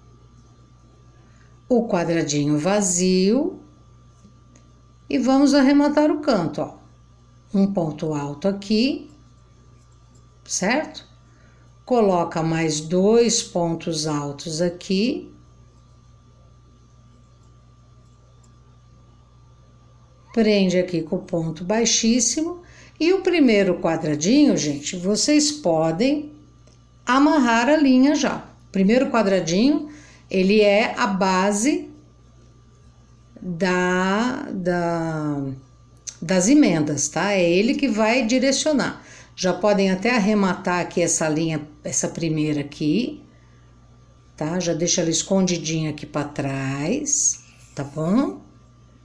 S1: o quadradinho vazio e vamos arrematar o canto, ó. Um ponto alto aqui, certo? Coloca mais 2 pontos altos aqui. Prende aqui com o ponto baixíssimo. E o primeiro quadradinho, gente, vocês podem amarrar a linha já. O primeiro quadradinho, ele é a base das emendas, tá? É ele que vai direcionar. Já podem até arrematar aqui essa linha, essa primeira aqui, tá? Já deixa ela escondidinha aqui para trás, tá bom?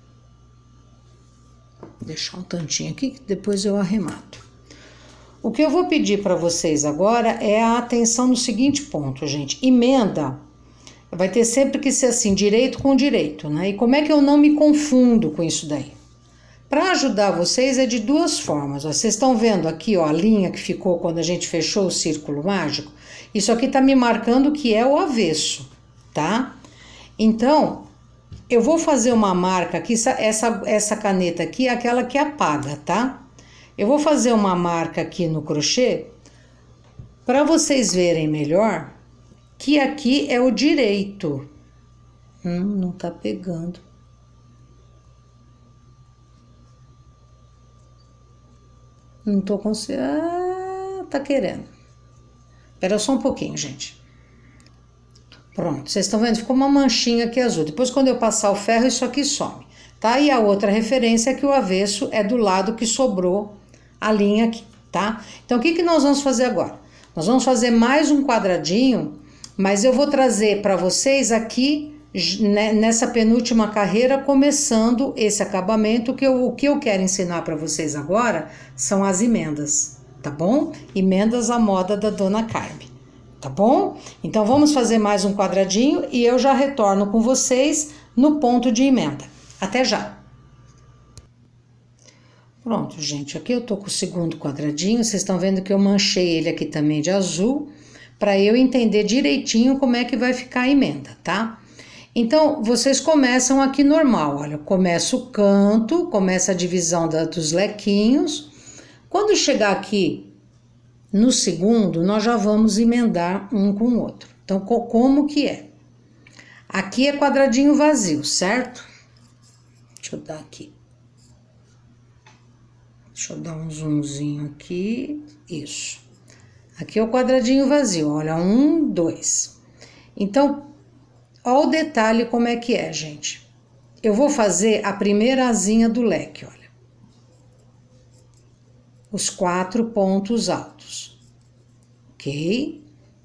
S1: deixar um tantinho aqui, que depois eu arremato. O que eu vou pedir para vocês agora é a atenção no seguinte ponto, gente. Emenda vai ter sempre que ser assim, direito com direito, né? E como é que eu não me confundo com isso daí? Para ajudar vocês é de duas formas. Ó. Vocês estão vendo aqui, ó, a linha que ficou quando a gente fechou o círculo mágico? Isso aqui tá me marcando que é o avesso, tá? Então, eu vou fazer uma marca aqui, essa caneta aqui é aquela que apaga, tá? Eu vou fazer uma marca aqui no crochê para vocês verem melhor que aqui é o direito. Não tá pegando. Não tô conseguindo. Ah, tá querendo. Espera só um pouquinho, gente. Pronto, vocês estão vendo? Ficou uma manchinha aqui azul. Depois, quando eu passar o ferro, isso aqui some. Tá? E a outra referência é que o avesso é do lado que sobrou a linha aqui, tá? Então, o que que nós vamos fazer agora? Nós vamos fazer mais um quadradinho, mas eu vou trazer para vocês aqui, nessa penúltima carreira, começando esse acabamento, o que eu quero ensinar para vocês agora são as emendas, tá bom? Emendas à moda da Dona Carmen, tá bom? Então, vamos fazer mais um quadradinho e eu já retorno com vocês no ponto de emenda. Até já! Pronto, gente, aqui eu tô com o segundo quadradinho, vocês estão vendo que eu manchei ele aqui também de azul, para eu entender direitinho como é que vai ficar a emenda, tá? Então, vocês começam aqui normal, olha, começa o canto, começa a divisão dos lequinhos. Quando chegar aqui no segundo, nós já vamos emendar um com o outro. Então, como que é? Aqui é quadradinho vazio, certo? Deixa eu dar aqui. Deixa eu dar um zoomzinho aqui, isso. Aqui é o quadradinho vazio, olha, 1, 2. Então, olha o detalhe como é que é, gente. Eu vou fazer a primeira asinha do leque, olha. Os 4 pontos altos, ok?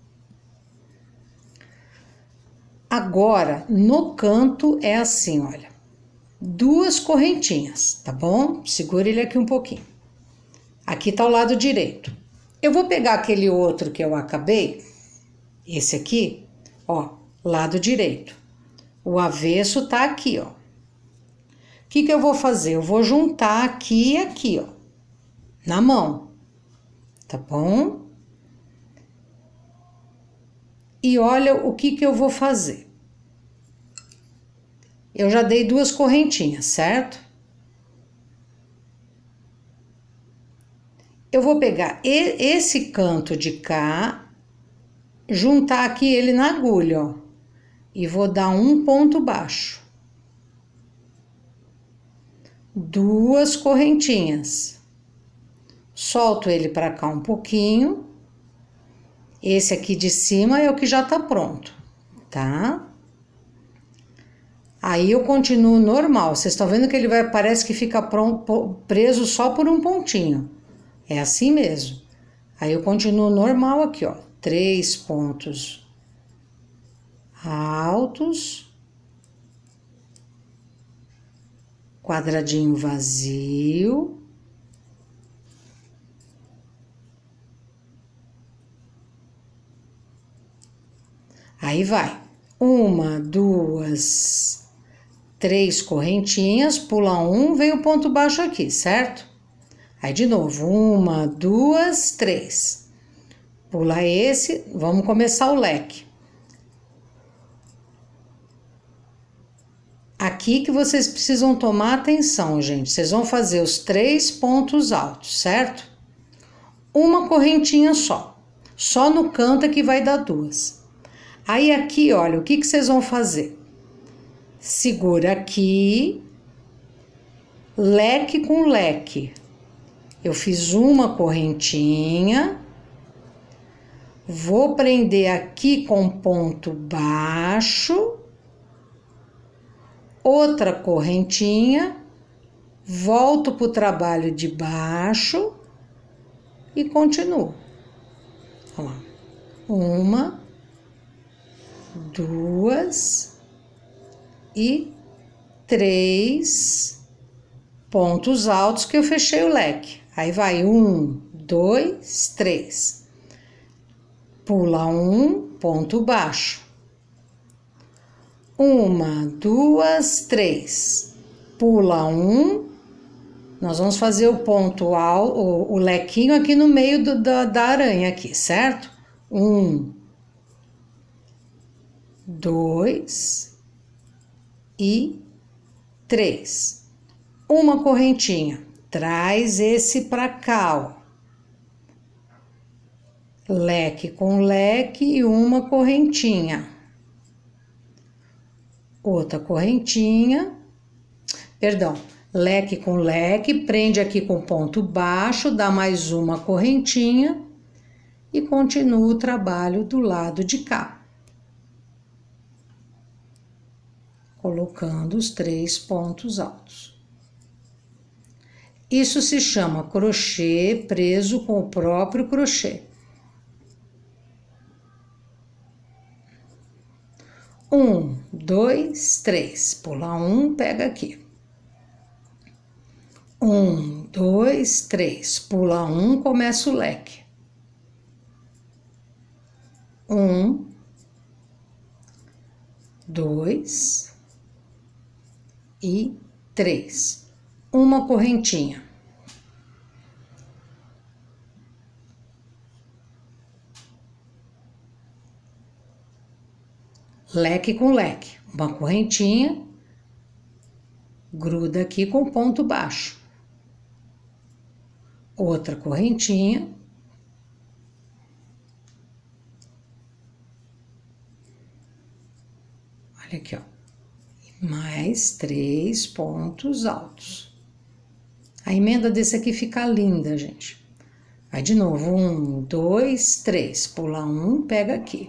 S1: Agora, no canto é assim, olha. 2 correntinhas, tá bom? Segura ele aqui um pouquinho. Aqui tá o lado direito. Eu vou pegar aquele outro que eu acabei, esse aqui, ó, lado direito. O avesso tá aqui, ó. O que eu vou fazer? Eu vou juntar aqui e aqui, ó, na mão, tá bom? E olha o que eu vou fazer. Eu já dei 2 correntinhas, certo? Eu vou pegar esse canto de cá, juntar aqui ele na agulha, ó, e vou dar um ponto baixo. 2 correntinhas. Solto ele para cá um pouquinho. Esse aqui de cima é o que já tá pronto, tá? Aí eu continuo normal. Vocês estão vendo que ele parece que fica preso só por um pontinho. É assim mesmo. Aí eu continuo normal aqui, ó. 3 pontos altos. Quadradinho vazio. Aí vai. 1, 2, 3 correntinhas, pula 1, vem o ponto baixo aqui, certo? Aí de novo, 1, 2, 3. Pula esse, vamos começar o leque. Aqui que vocês precisam tomar atenção, gente. Vocês vão fazer os 3 pontos altos, certo? Uma correntinha só. Só no canto é que vai dar 2. Aí aqui, olha, o que vocês vão fazer? Segura aqui, leque com leque. Eu fiz uma correntinha, vou prender aqui com ponto baixo, outra correntinha, volto pro trabalho de baixo e continuo. Olha lá. 1, 2 e 3 pontos altos que eu fechei o leque. Aí vai 1, 2, 3. Pula 1, ponto baixo. 1, 2, 3. Pula 1. Nós vamos fazer o ponto alto, o lequinho aqui no meio da aranha aqui, certo? 1, 2 e 3. Uma correntinha. Traz esse pra cá, ó. Leque com leque e uma correntinha. Outra correntinha. Perdão. Leque com leque, prende aqui com ponto baixo, dá mais uma correntinha e continua o trabalho do lado de cá. Colocando os 3 pontos altos. Isso se chama crochê preso com o próprio crochê. 1, 2, 3. Pula 1, pega aqui. 1, 2, 3. Pula 1, começa o leque. 1, 2 e 3. Uma correntinha. Leque com leque. Uma correntinha. Gruda aqui com ponto baixo. Outra correntinha. Olha aqui, ó. Mais 3 pontos altos. A emenda desse aqui fica linda, gente. Vai de novo. 1, 2, 3. Pula 1, pega aqui.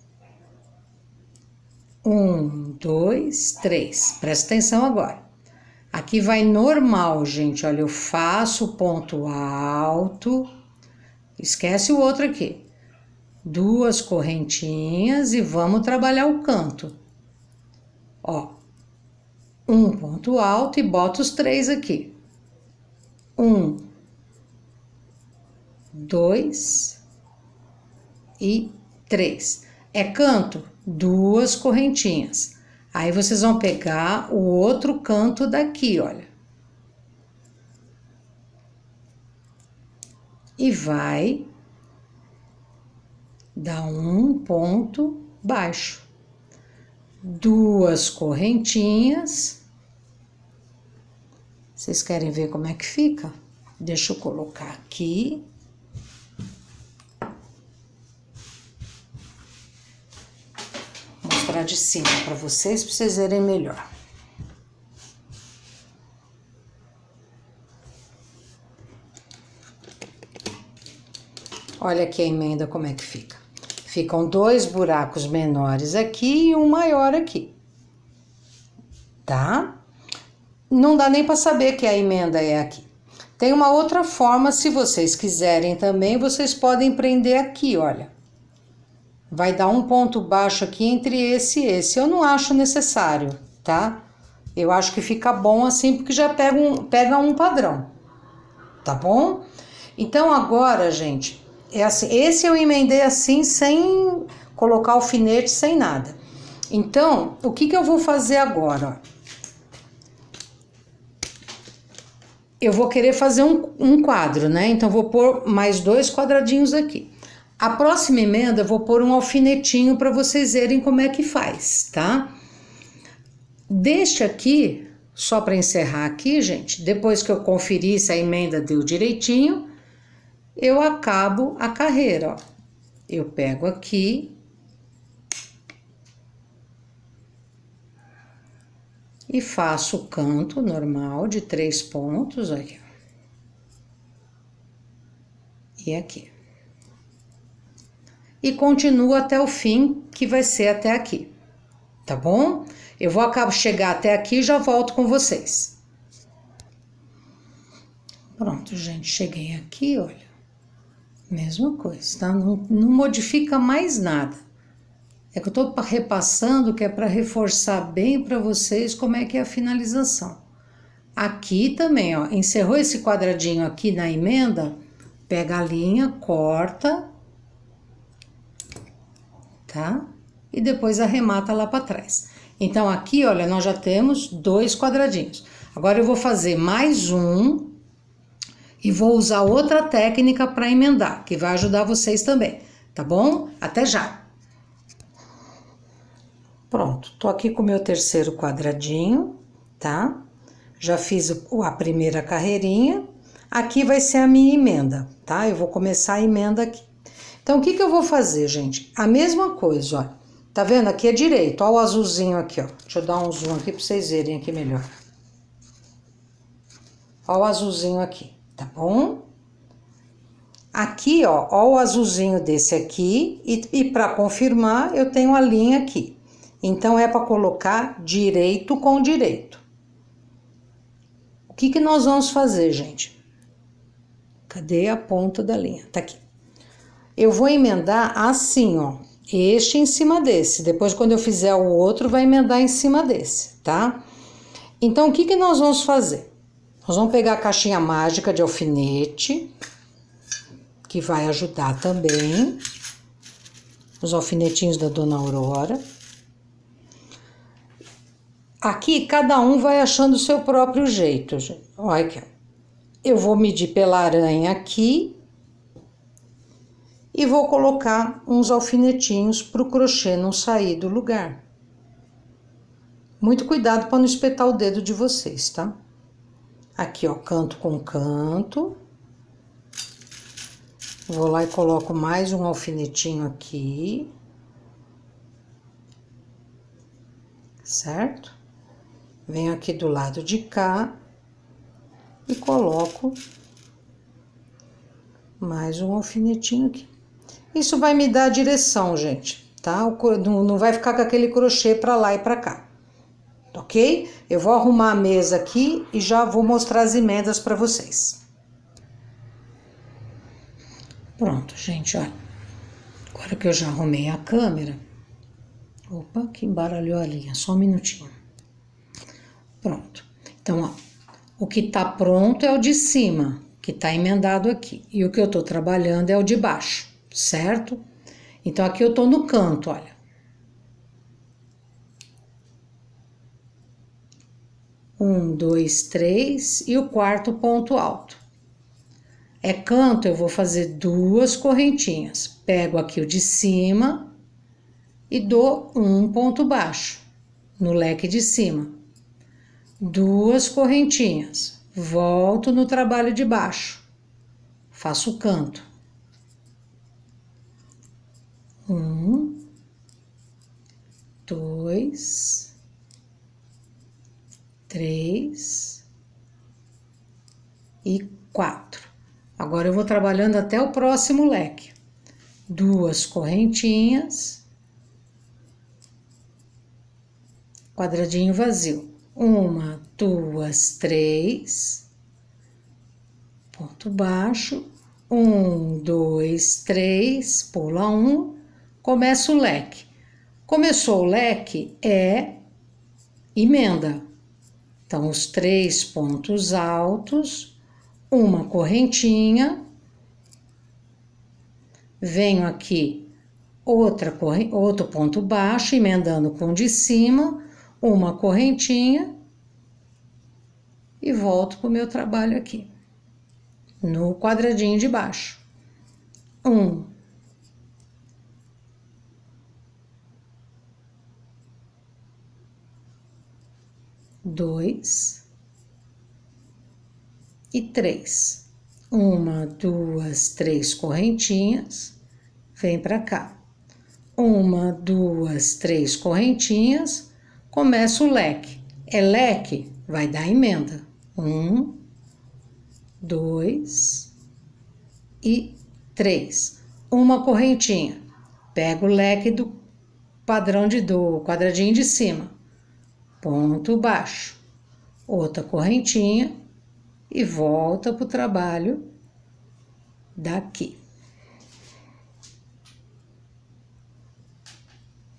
S1: 1, 2, 3. Presta atenção agora. Aqui vai normal, gente. Olha, eu faço o ponto alto. Esquece o outro aqui. 2 correntinhas e vamos trabalhar o canto. Ó. Um ponto alto e boto os 3 aqui. 1, 2 e 3. É canto? 2 correntinhas. Aí vocês vão pegar o outro canto daqui, olha. E vai dar um ponto baixo. 2 correntinhas. Vocês querem ver como é que fica? Deixa eu colocar aqui. Mostrar de cima para vocês verem melhor. Olha aqui a emenda como é que fica. Ficam 2 buracos menores aqui e um maior aqui. Tá? Não dá nem para saber que a emenda é aqui. Tem uma outra forma, se vocês quiserem também, vocês podem prender aqui, olha. Vai dar um ponto baixo aqui entre esse e esse. Eu não acho necessário, tá? Eu acho que fica bom assim, porque já pega um padrão, tá bom? Então, agora, gente, é assim. Esse eu emendei assim, sem colocar alfinete, sem nada. Então, o que eu vou fazer agora, ó? Eu vou querer fazer um quadro, né? Então, vou pôr mais 2 quadradinhos aqui. A próxima emenda, eu vou pôr um alfinetinho para vocês verem como é que faz, tá? Deste aqui, só para encerrar aqui, gente, depois que eu conferir se a emenda deu direitinho, eu acabo a carreira, ó. Eu pego aqui e faço o canto normal de 3 pontos, aqui. E aqui. E continuo até o fim, que vai ser até aqui, tá bom? Eu vou chegar até aqui e já volto com vocês. Pronto, gente, cheguei aqui, olha. Mesma coisa, tá? Não modifica mais nada. É que eu tô repassando, que é para reforçar bem para vocês como é que é a finalização. Aqui também, ó, encerrou esse quadradinho aqui na emenda, pega a linha, corta, tá? E depois arremata lá para trás. Então, aqui, olha, nós já temos 2 quadradinhos. Agora eu vou fazer mais um e vou usar outra técnica para emendar, que vai ajudar vocês também, tá bom? Até já! Pronto, tô aqui com o meu terceiro quadradinho, tá? Já fiz a primeira carreirinha. Aqui vai ser a minha emenda, tá? Eu vou começar a emenda aqui. Então, o que que eu vou fazer, gente? A mesma coisa, ó. Tá vendo? Aqui é direito, ó o azulzinho aqui, ó. Deixa eu dar um zoom aqui pra vocês verem aqui melhor. Ó o azulzinho aqui, tá bom? Aqui, ó o azulzinho desse aqui. E pra confirmar, eu tenho a linha aqui. Então, é para colocar direito com direito. O que que nós vamos fazer, gente? Cadê a ponta da linha? Tá aqui. Eu vou emendar assim, ó. Este em cima desse. Depois, quando eu fizer o outro, vai emendar em cima desse, tá? Então, o que que nós vamos fazer? Nós vamos pegar a caixinha mágica de alfinete, que vai ajudar também. Os alfinetinhos da Dona Aurora. Aqui, cada um vai achando o seu próprio jeito, gente. Olha aqui, ó. Eu vou medir pela aranha aqui e vou colocar uns alfinetinhos para o crochê não sair do lugar. Muito cuidado para não espetar o dedo de vocês, tá? Aqui, ó, canto com canto. Vou lá e coloco mais um alfinetinho aqui. Certo? Venho aqui do lado de cá e coloco mais um alfinetinho aqui. Isso vai me dar a direção, gente, tá? Não vai ficar com aquele crochê pra lá e pra cá, ok? Eu vou arrumar a mesa aqui e já vou mostrar as emendas pra vocês. Pronto, gente, olha. Agora que eu já arrumei a câmera... Opa, que embaralhou a linha, só um minutinho. Pronto. Então, ó, o que tá pronto é o de cima, que tá emendado aqui. E o que eu tô trabalhando é o de baixo, certo? Então, aqui eu tô no canto, olha. Um, dois, três e o quarto ponto alto. É canto, eu vou fazer 2 correntinhas. Pego aqui o de cima e dou um ponto baixo no leque de cima. 2 correntinhas, volto no trabalho de baixo, faço o canto. 1, 2, 3 e 4. Agora eu vou trabalhando até o próximo leque. 2 correntinhas, quadradinho vazio. 1, 2, 3, ponto baixo, 1, 2, 3, pula 1, começa o leque. Começou o leque, é emenda. Então, os 3 pontos altos, uma correntinha, venho aqui outro ponto baixo, emendando com o de cima, uma correntinha e volto para o meu trabalho aqui, no quadradinho de baixo. 1, 2 e 3. 1, 2, 3 correntinhas, vem para cá. 1, 2, 3 correntinhas, começa o leque. É leque, vai dar emenda. 1, 2 e 3. Uma correntinha. Pego o leque do quadradinho de cima. Ponto baixo. Outra correntinha e volta para o trabalho daqui.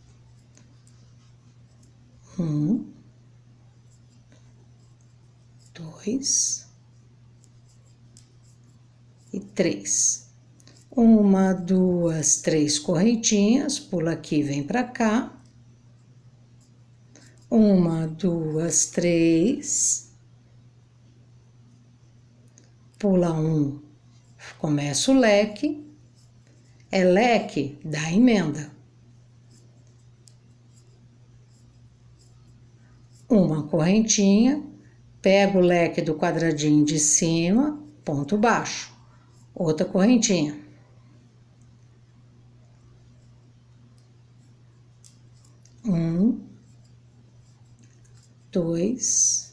S1: 1, 2 e 3. 1, 2, 3 correntinhas, pula aqui, vem pra cá. 1, 2, 3. Pula 1, começa o leque. É leque da emenda. Uma correntinha, pega o leque do quadradinho de cima, ponto baixo. Outra correntinha. Um, 2,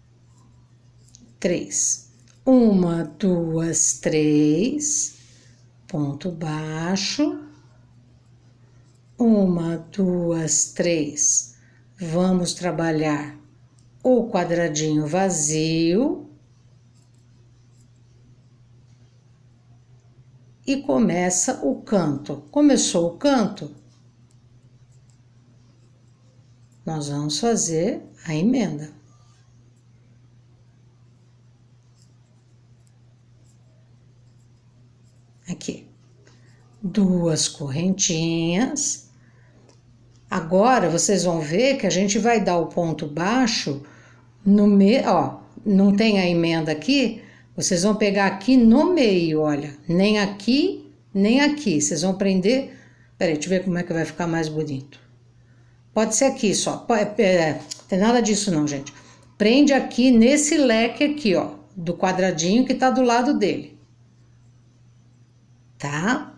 S1: 3. 1, 2, 3, ponto baixo. 1, 2, 3. Vamos trabalhar o quadradinho vazio. E começa o canto. Começou o canto, nós vamos fazer a emenda. Aqui, 2 correntinhas. Agora, vocês vão ver que a gente vai dar o ponto baixo no meio, ó, não tem a emenda aqui, vocês vão pegar aqui no meio, olha, nem aqui, nem aqui. Vocês vão prender, peraí, deixa eu ver como é que vai ficar mais bonito. Pode ser aqui só, tem nada disso não, gente. Prende aqui nesse leque aqui, ó, do quadradinho que tá do lado dele. Tá?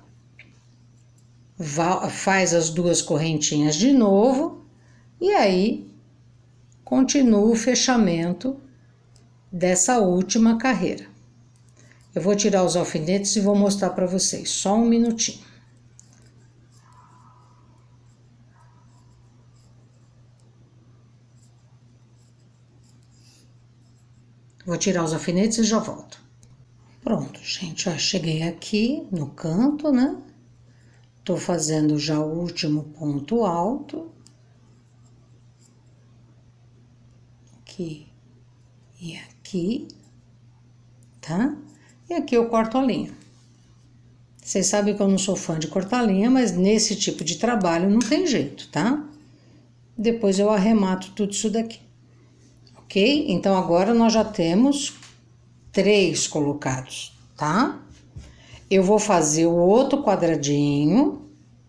S1: Faz as 2 correntinhas de novo e aí continua o fechamento dessa última carreira. Eu vou tirar os alfinetes e vou mostrar para vocês, só um minutinho. Vou tirar os alfinetes e já volto. Pronto, gente, ó, cheguei aqui no canto, né? Tô fazendo já o último ponto alto. Aqui e aqui, tá? E aqui eu corto a linha. Vocês sabem que eu não sou fã de cortar linha, mas nesse tipo de trabalho não tem jeito, tá? Depois eu arremato tudo isso daqui. Ok? Então, agora nós já temos 3 colocados, tá? Eu vou fazer o outro quadradinho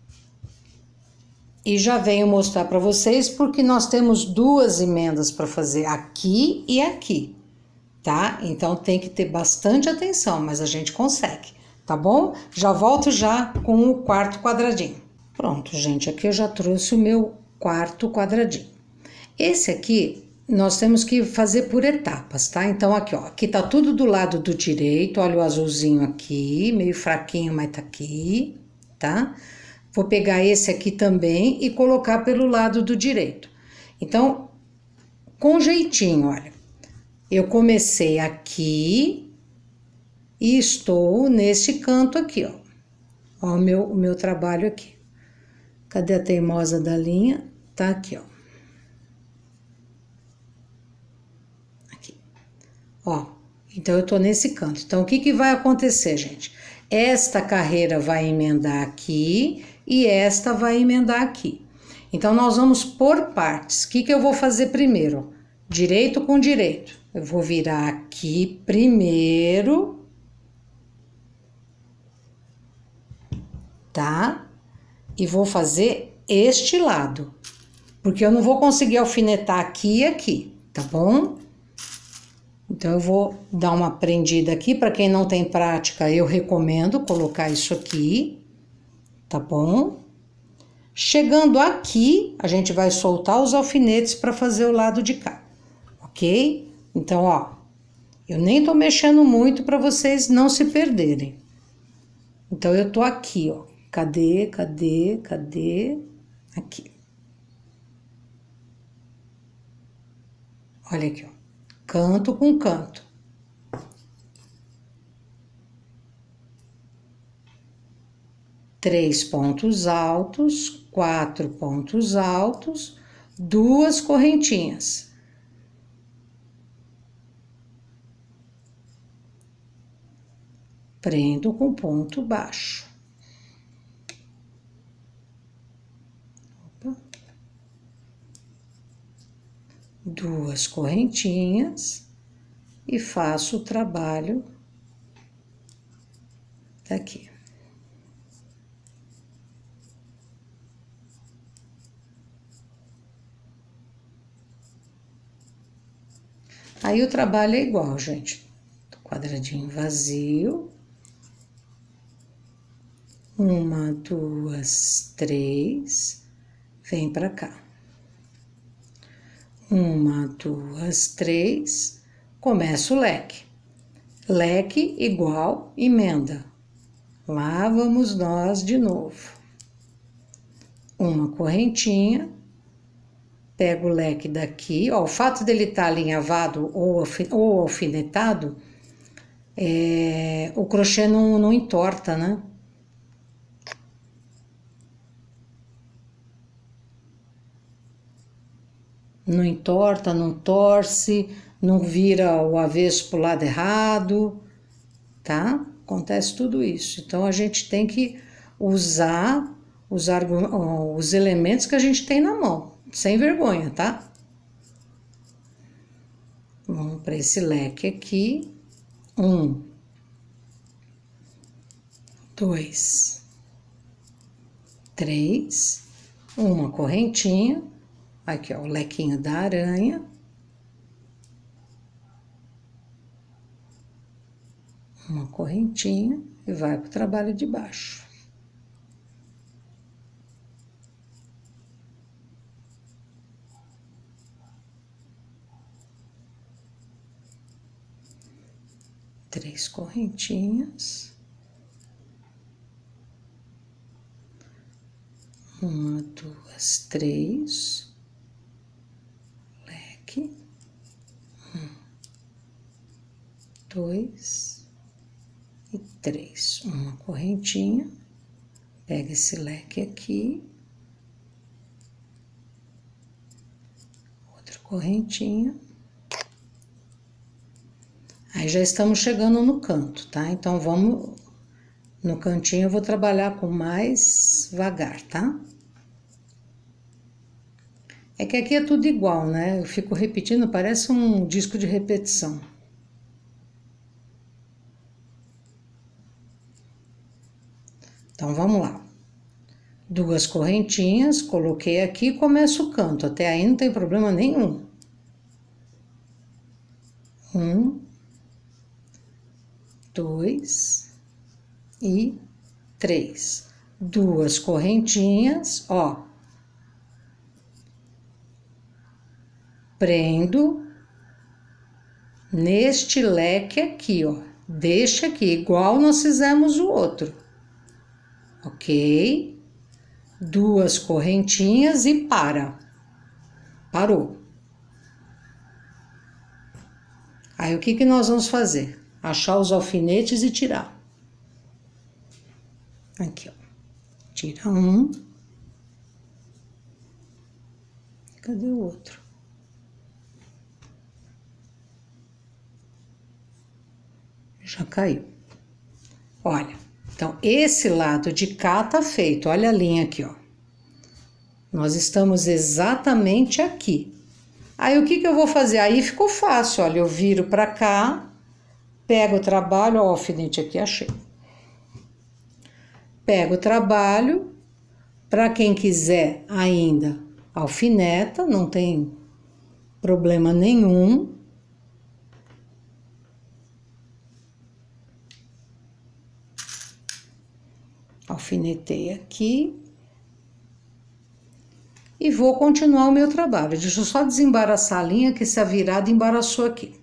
S1: e já venho mostrar para vocês porque nós temos 2 emendas para fazer aqui e aqui, tá? Então, tem que ter bastante atenção, mas a gente consegue, tá bom? Já volto já com o 4º quadradinho. Pronto, gente, aqui eu já trouxe o meu 4º quadradinho. Esse aqui nós temos que fazer por etapas, tá? Então, aqui, ó, aqui tá tudo do lado do direito, olha o azulzinho aqui, meio fraquinho, mas tá aqui, tá? Vou pegar esse aqui também e colocar pelo lado do direito. Então, com jeitinho, olha, eu comecei aqui e estou nesse canto aqui, ó. Ó o meu trabalho aqui. Cadê a teimosa da linha? Tá aqui, ó. Ó, então eu tô nesse canto. Então, o que que vai acontecer, gente? Esta carreira vai emendar aqui e esta vai emendar aqui. Então, nós vamos por partes. O que que eu vou fazer primeiro? Direito com direito. Eu vou virar aqui primeiro, tá? E vou fazer este lado, porque eu não vou conseguir alfinetar aqui e aqui, tá bom? Então, eu vou dar uma prendida aqui. Para quem não tem prática, eu recomendo colocar isso aqui, tá bom? Chegando aqui, a gente vai soltar os alfinetes para fazer o lado de cá, ok? Então, ó, eu nem tô mexendo muito para vocês não se perderem. Então, eu tô aqui, ó. Cadê? Aqui. Olha aqui, ó. Canto com canto. Três pontos altos, 4 pontos altos, 2 correntinhas. prendo com ponto baixo. Opa. 2 correntinhas e faço o trabalho daqui. Aí o trabalho é igual, gente. Quadradinho vazio. 1, 2, 3. Vem pra cá. 1, 2, 3. Começa o leque. Leque igual emenda. Lá vamos nós de novo. Uma correntinha. Pego o leque daqui, ó, o fato dele estar alinhavado ou alfinetado, o crochê não entorta, né? Não entorta, não torce, não vira o avesso pro lado errado, tá? Acontece tudo isso. Então, a gente tem que usar os elementos que a gente tem na mão. Sem vergonha, tá? Vamos para esse leque aqui. 1, 2, 3. Uma correntinha. Aqui, ó, o lequinho da aranha. Uma correntinha e vai pro trabalho de baixo. Três correntinhas. 1, 2, 3. Leque. 1, 2 e 3. Uma correntinha. Pega esse leque aqui. Outra correntinha. Aí já estamos chegando no canto, tá? Então, vamos... No cantinho eu vou trabalhar com mais vagar, tá? É que aqui é tudo igual, né? Eu fico repetindo, parece um disco de repetição. Então, vamos lá. 2 correntinhas, coloquei aqui e começo o canto. Até aí não tem problema nenhum. 1, 2 e 3. 2 correntinhas, ó. Prendo neste leque aqui, ó. Deixa aqui, igual nós fizemos o outro. Ok? 2 correntinhas e para. Parou. Aí, o que nós vamos fazer? Achar os alfinetes e tirar. Aqui, ó. Tira um. Cadê o outro? Já caiu. Olha, então, esse lado de cá tá feito. Olha a linha aqui, ó. Nós estamos exatamente aqui. Aí, o que eu vou fazer? Aí ficou fácil, olha, eu viro pra cá, pego o trabalho, ó, o alfinete aqui, achei. Pego o trabalho, pra quem quiser ainda alfineta, não tem problema nenhum. Alfinetei aqui. E vou continuar o meu trabalho. Deixa eu só desembaraçar a linha, que essa virada embaraçou aqui.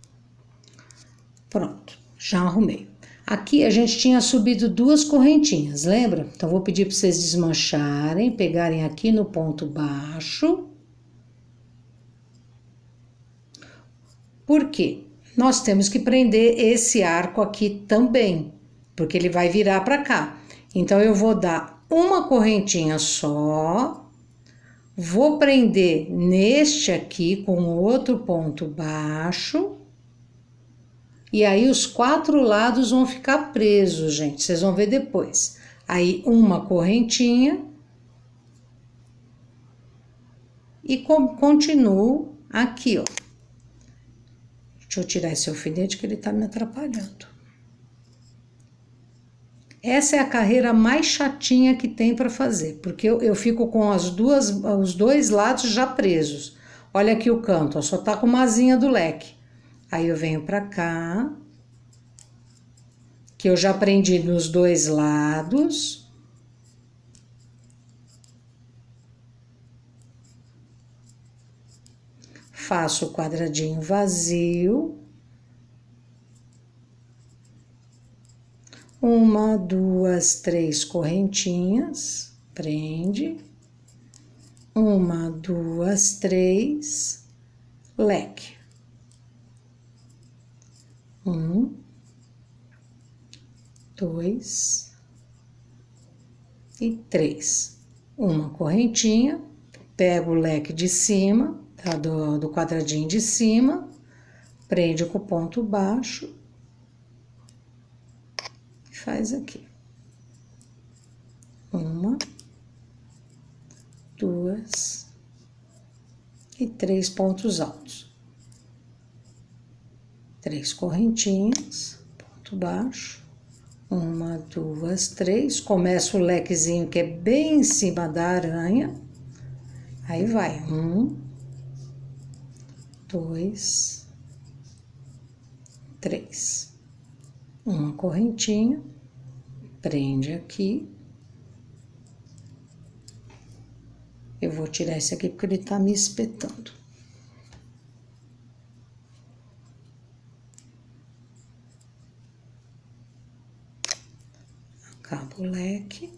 S1: Pronto, já arrumei. Aqui a gente tinha subido 2 correntinhas, lembra? Então, vou pedir para vocês desmancharem, pegarem aqui no ponto baixo. Por quê? Nós temos que prender esse arco aqui também, porque ele vai virar para cá. Então, eu vou dar uma correntinha só. Vou prender neste aqui com outro ponto baixo E aí os 4 lados vão ficar presos, gente, vocês vão ver depois. Aí uma correntinha e continuo aqui, ó. Deixa eu tirar esse alfinete que ele tá me atrapalhando. Essa é a carreira mais chatinha que tem para fazer, porque eu fico com os 2 lados já presos. Olha aqui o canto, ó, só tá com uma asinha do leque. Aí eu venho para cá, que eu já prendi nos 2 lados. Faço o quadradinho vazio. 1, 2, 3 correntinhas, prende. 1, 2, 3, leque. 1, 2 e 3. Uma correntinha, pego o leque de cima, tá, do quadradinho de cima, prende com o ponto baixo e faz aqui. 1, 2 e 3 pontos altos. 3 correntinhas, ponto baixo. 1, 2, 3. Começa o lequezinho que é bem em cima da aranha. Aí vai. 1, 2, 3. Uma correntinha. Prende aqui. Eu vou tirar esse aqui porque ele tá me espetando. Acaba o leque.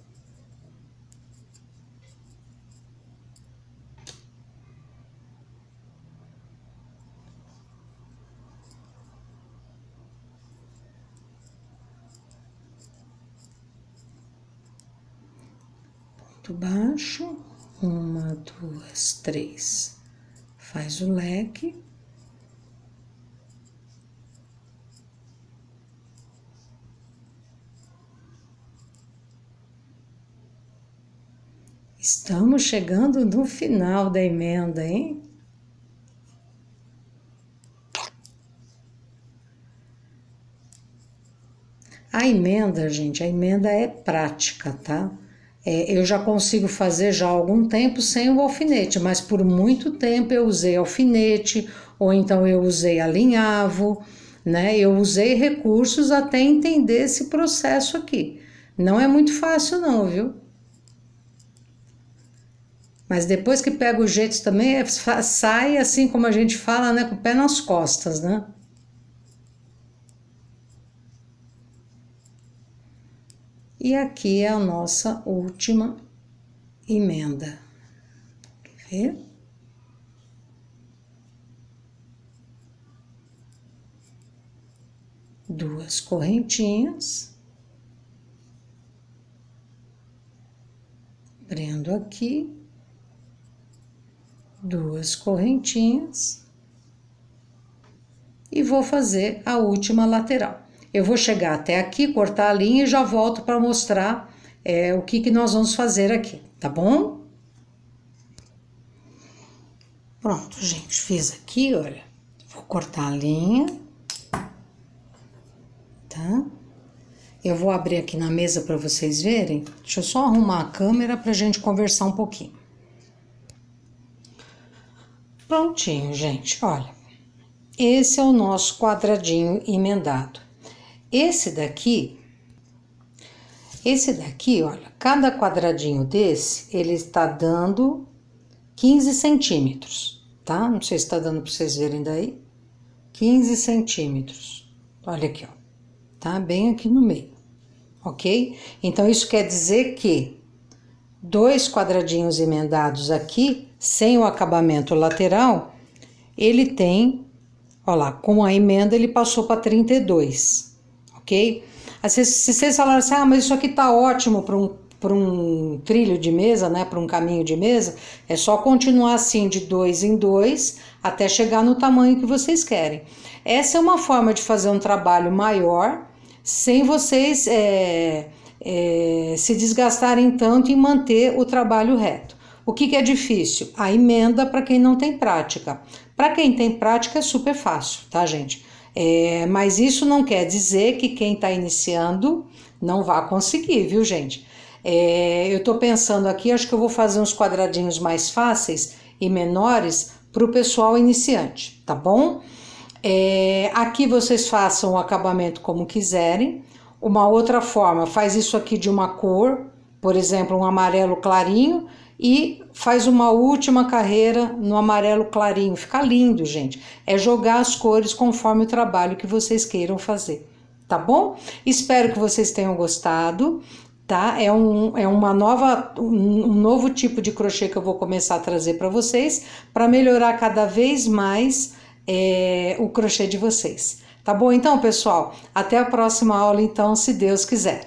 S1: Ponto baixo. 1, 2, 3. Faz o leque. Estamos chegando no final da emenda, hein? A emenda, gente, a emenda é prática, tá? Eu já consigo fazer já há algum tempo sem o alfinete, mas por muito tempo eu usei alfinete, ou então eu usei alinhavo, né? Eu usei recursos até entender esse processo aqui. Não é muito fácil não, viu? Mas depois que pega o jeito também, sai assim como a gente fala, né? Com o pé nas costas, né? E aqui é a nossa última emenda. Quer ver? Duas correntinhas. Prendo aqui. 2 correntinhas. E vou fazer a última lateral. Eu vou chegar até aqui, cortar a linha e já volto para mostrar o que nós vamos fazer aqui, tá bom? Pronto, gente, fiz aqui, olha. Vou cortar a linha, tá? Eu vou abrir aqui na mesa para vocês verem. Deixa eu só arrumar a câmera pra gente conversar um pouquinho. Prontinho, gente, olha. Esse é o nosso quadradinho emendado. Esse daqui, olha, cada quadradinho desse, ele está dando 15 centímetros, tá? Não sei se está dando para vocês verem daí. 15 centímetros. Olha aqui, ó. Tá bem aqui no meio, ok? Então, isso quer dizer que 2 quadradinhos emendados aqui, sem o acabamento lateral, ele tem, ó lá, com a emenda ele passou para 32, ok? Se vocês falaram assim, ah, mas isso aqui tá ótimo para trilho de mesa, né, para um caminho de mesa, é só continuar assim de 2 em 2 até chegar no tamanho que vocês querem. Essa é uma forma de fazer um trabalho maior sem vocês se desgastarem tanto em manter o trabalho reto. O que é difícil? A emenda para quem não tem prática. Para quem tem prática é super fácil, tá, gente? Mas isso não quer dizer que quem está iniciando não vai conseguir, viu, gente? Eu estou pensando aqui, acho que eu vou fazer uns quadradinhos mais fáceis e menores para o pessoal iniciante, tá bom? Aqui vocês façam o acabamento como quiserem. Uma outra forma, faz isso aqui de uma cor, por exemplo, um amarelo clarinho, e faz uma última carreira no amarelo clarinho. Fica lindo, gente. É jogar as cores conforme o trabalho que vocês queiram fazer, tá bom? Espero que vocês tenham gostado, tá? É um novo tipo de crochê que eu vou começar a trazer para vocês, para melhorar cada vez mais o crochê de vocês. Tá bom? Então, pessoal, até a próxima aula, então, se Deus quiser.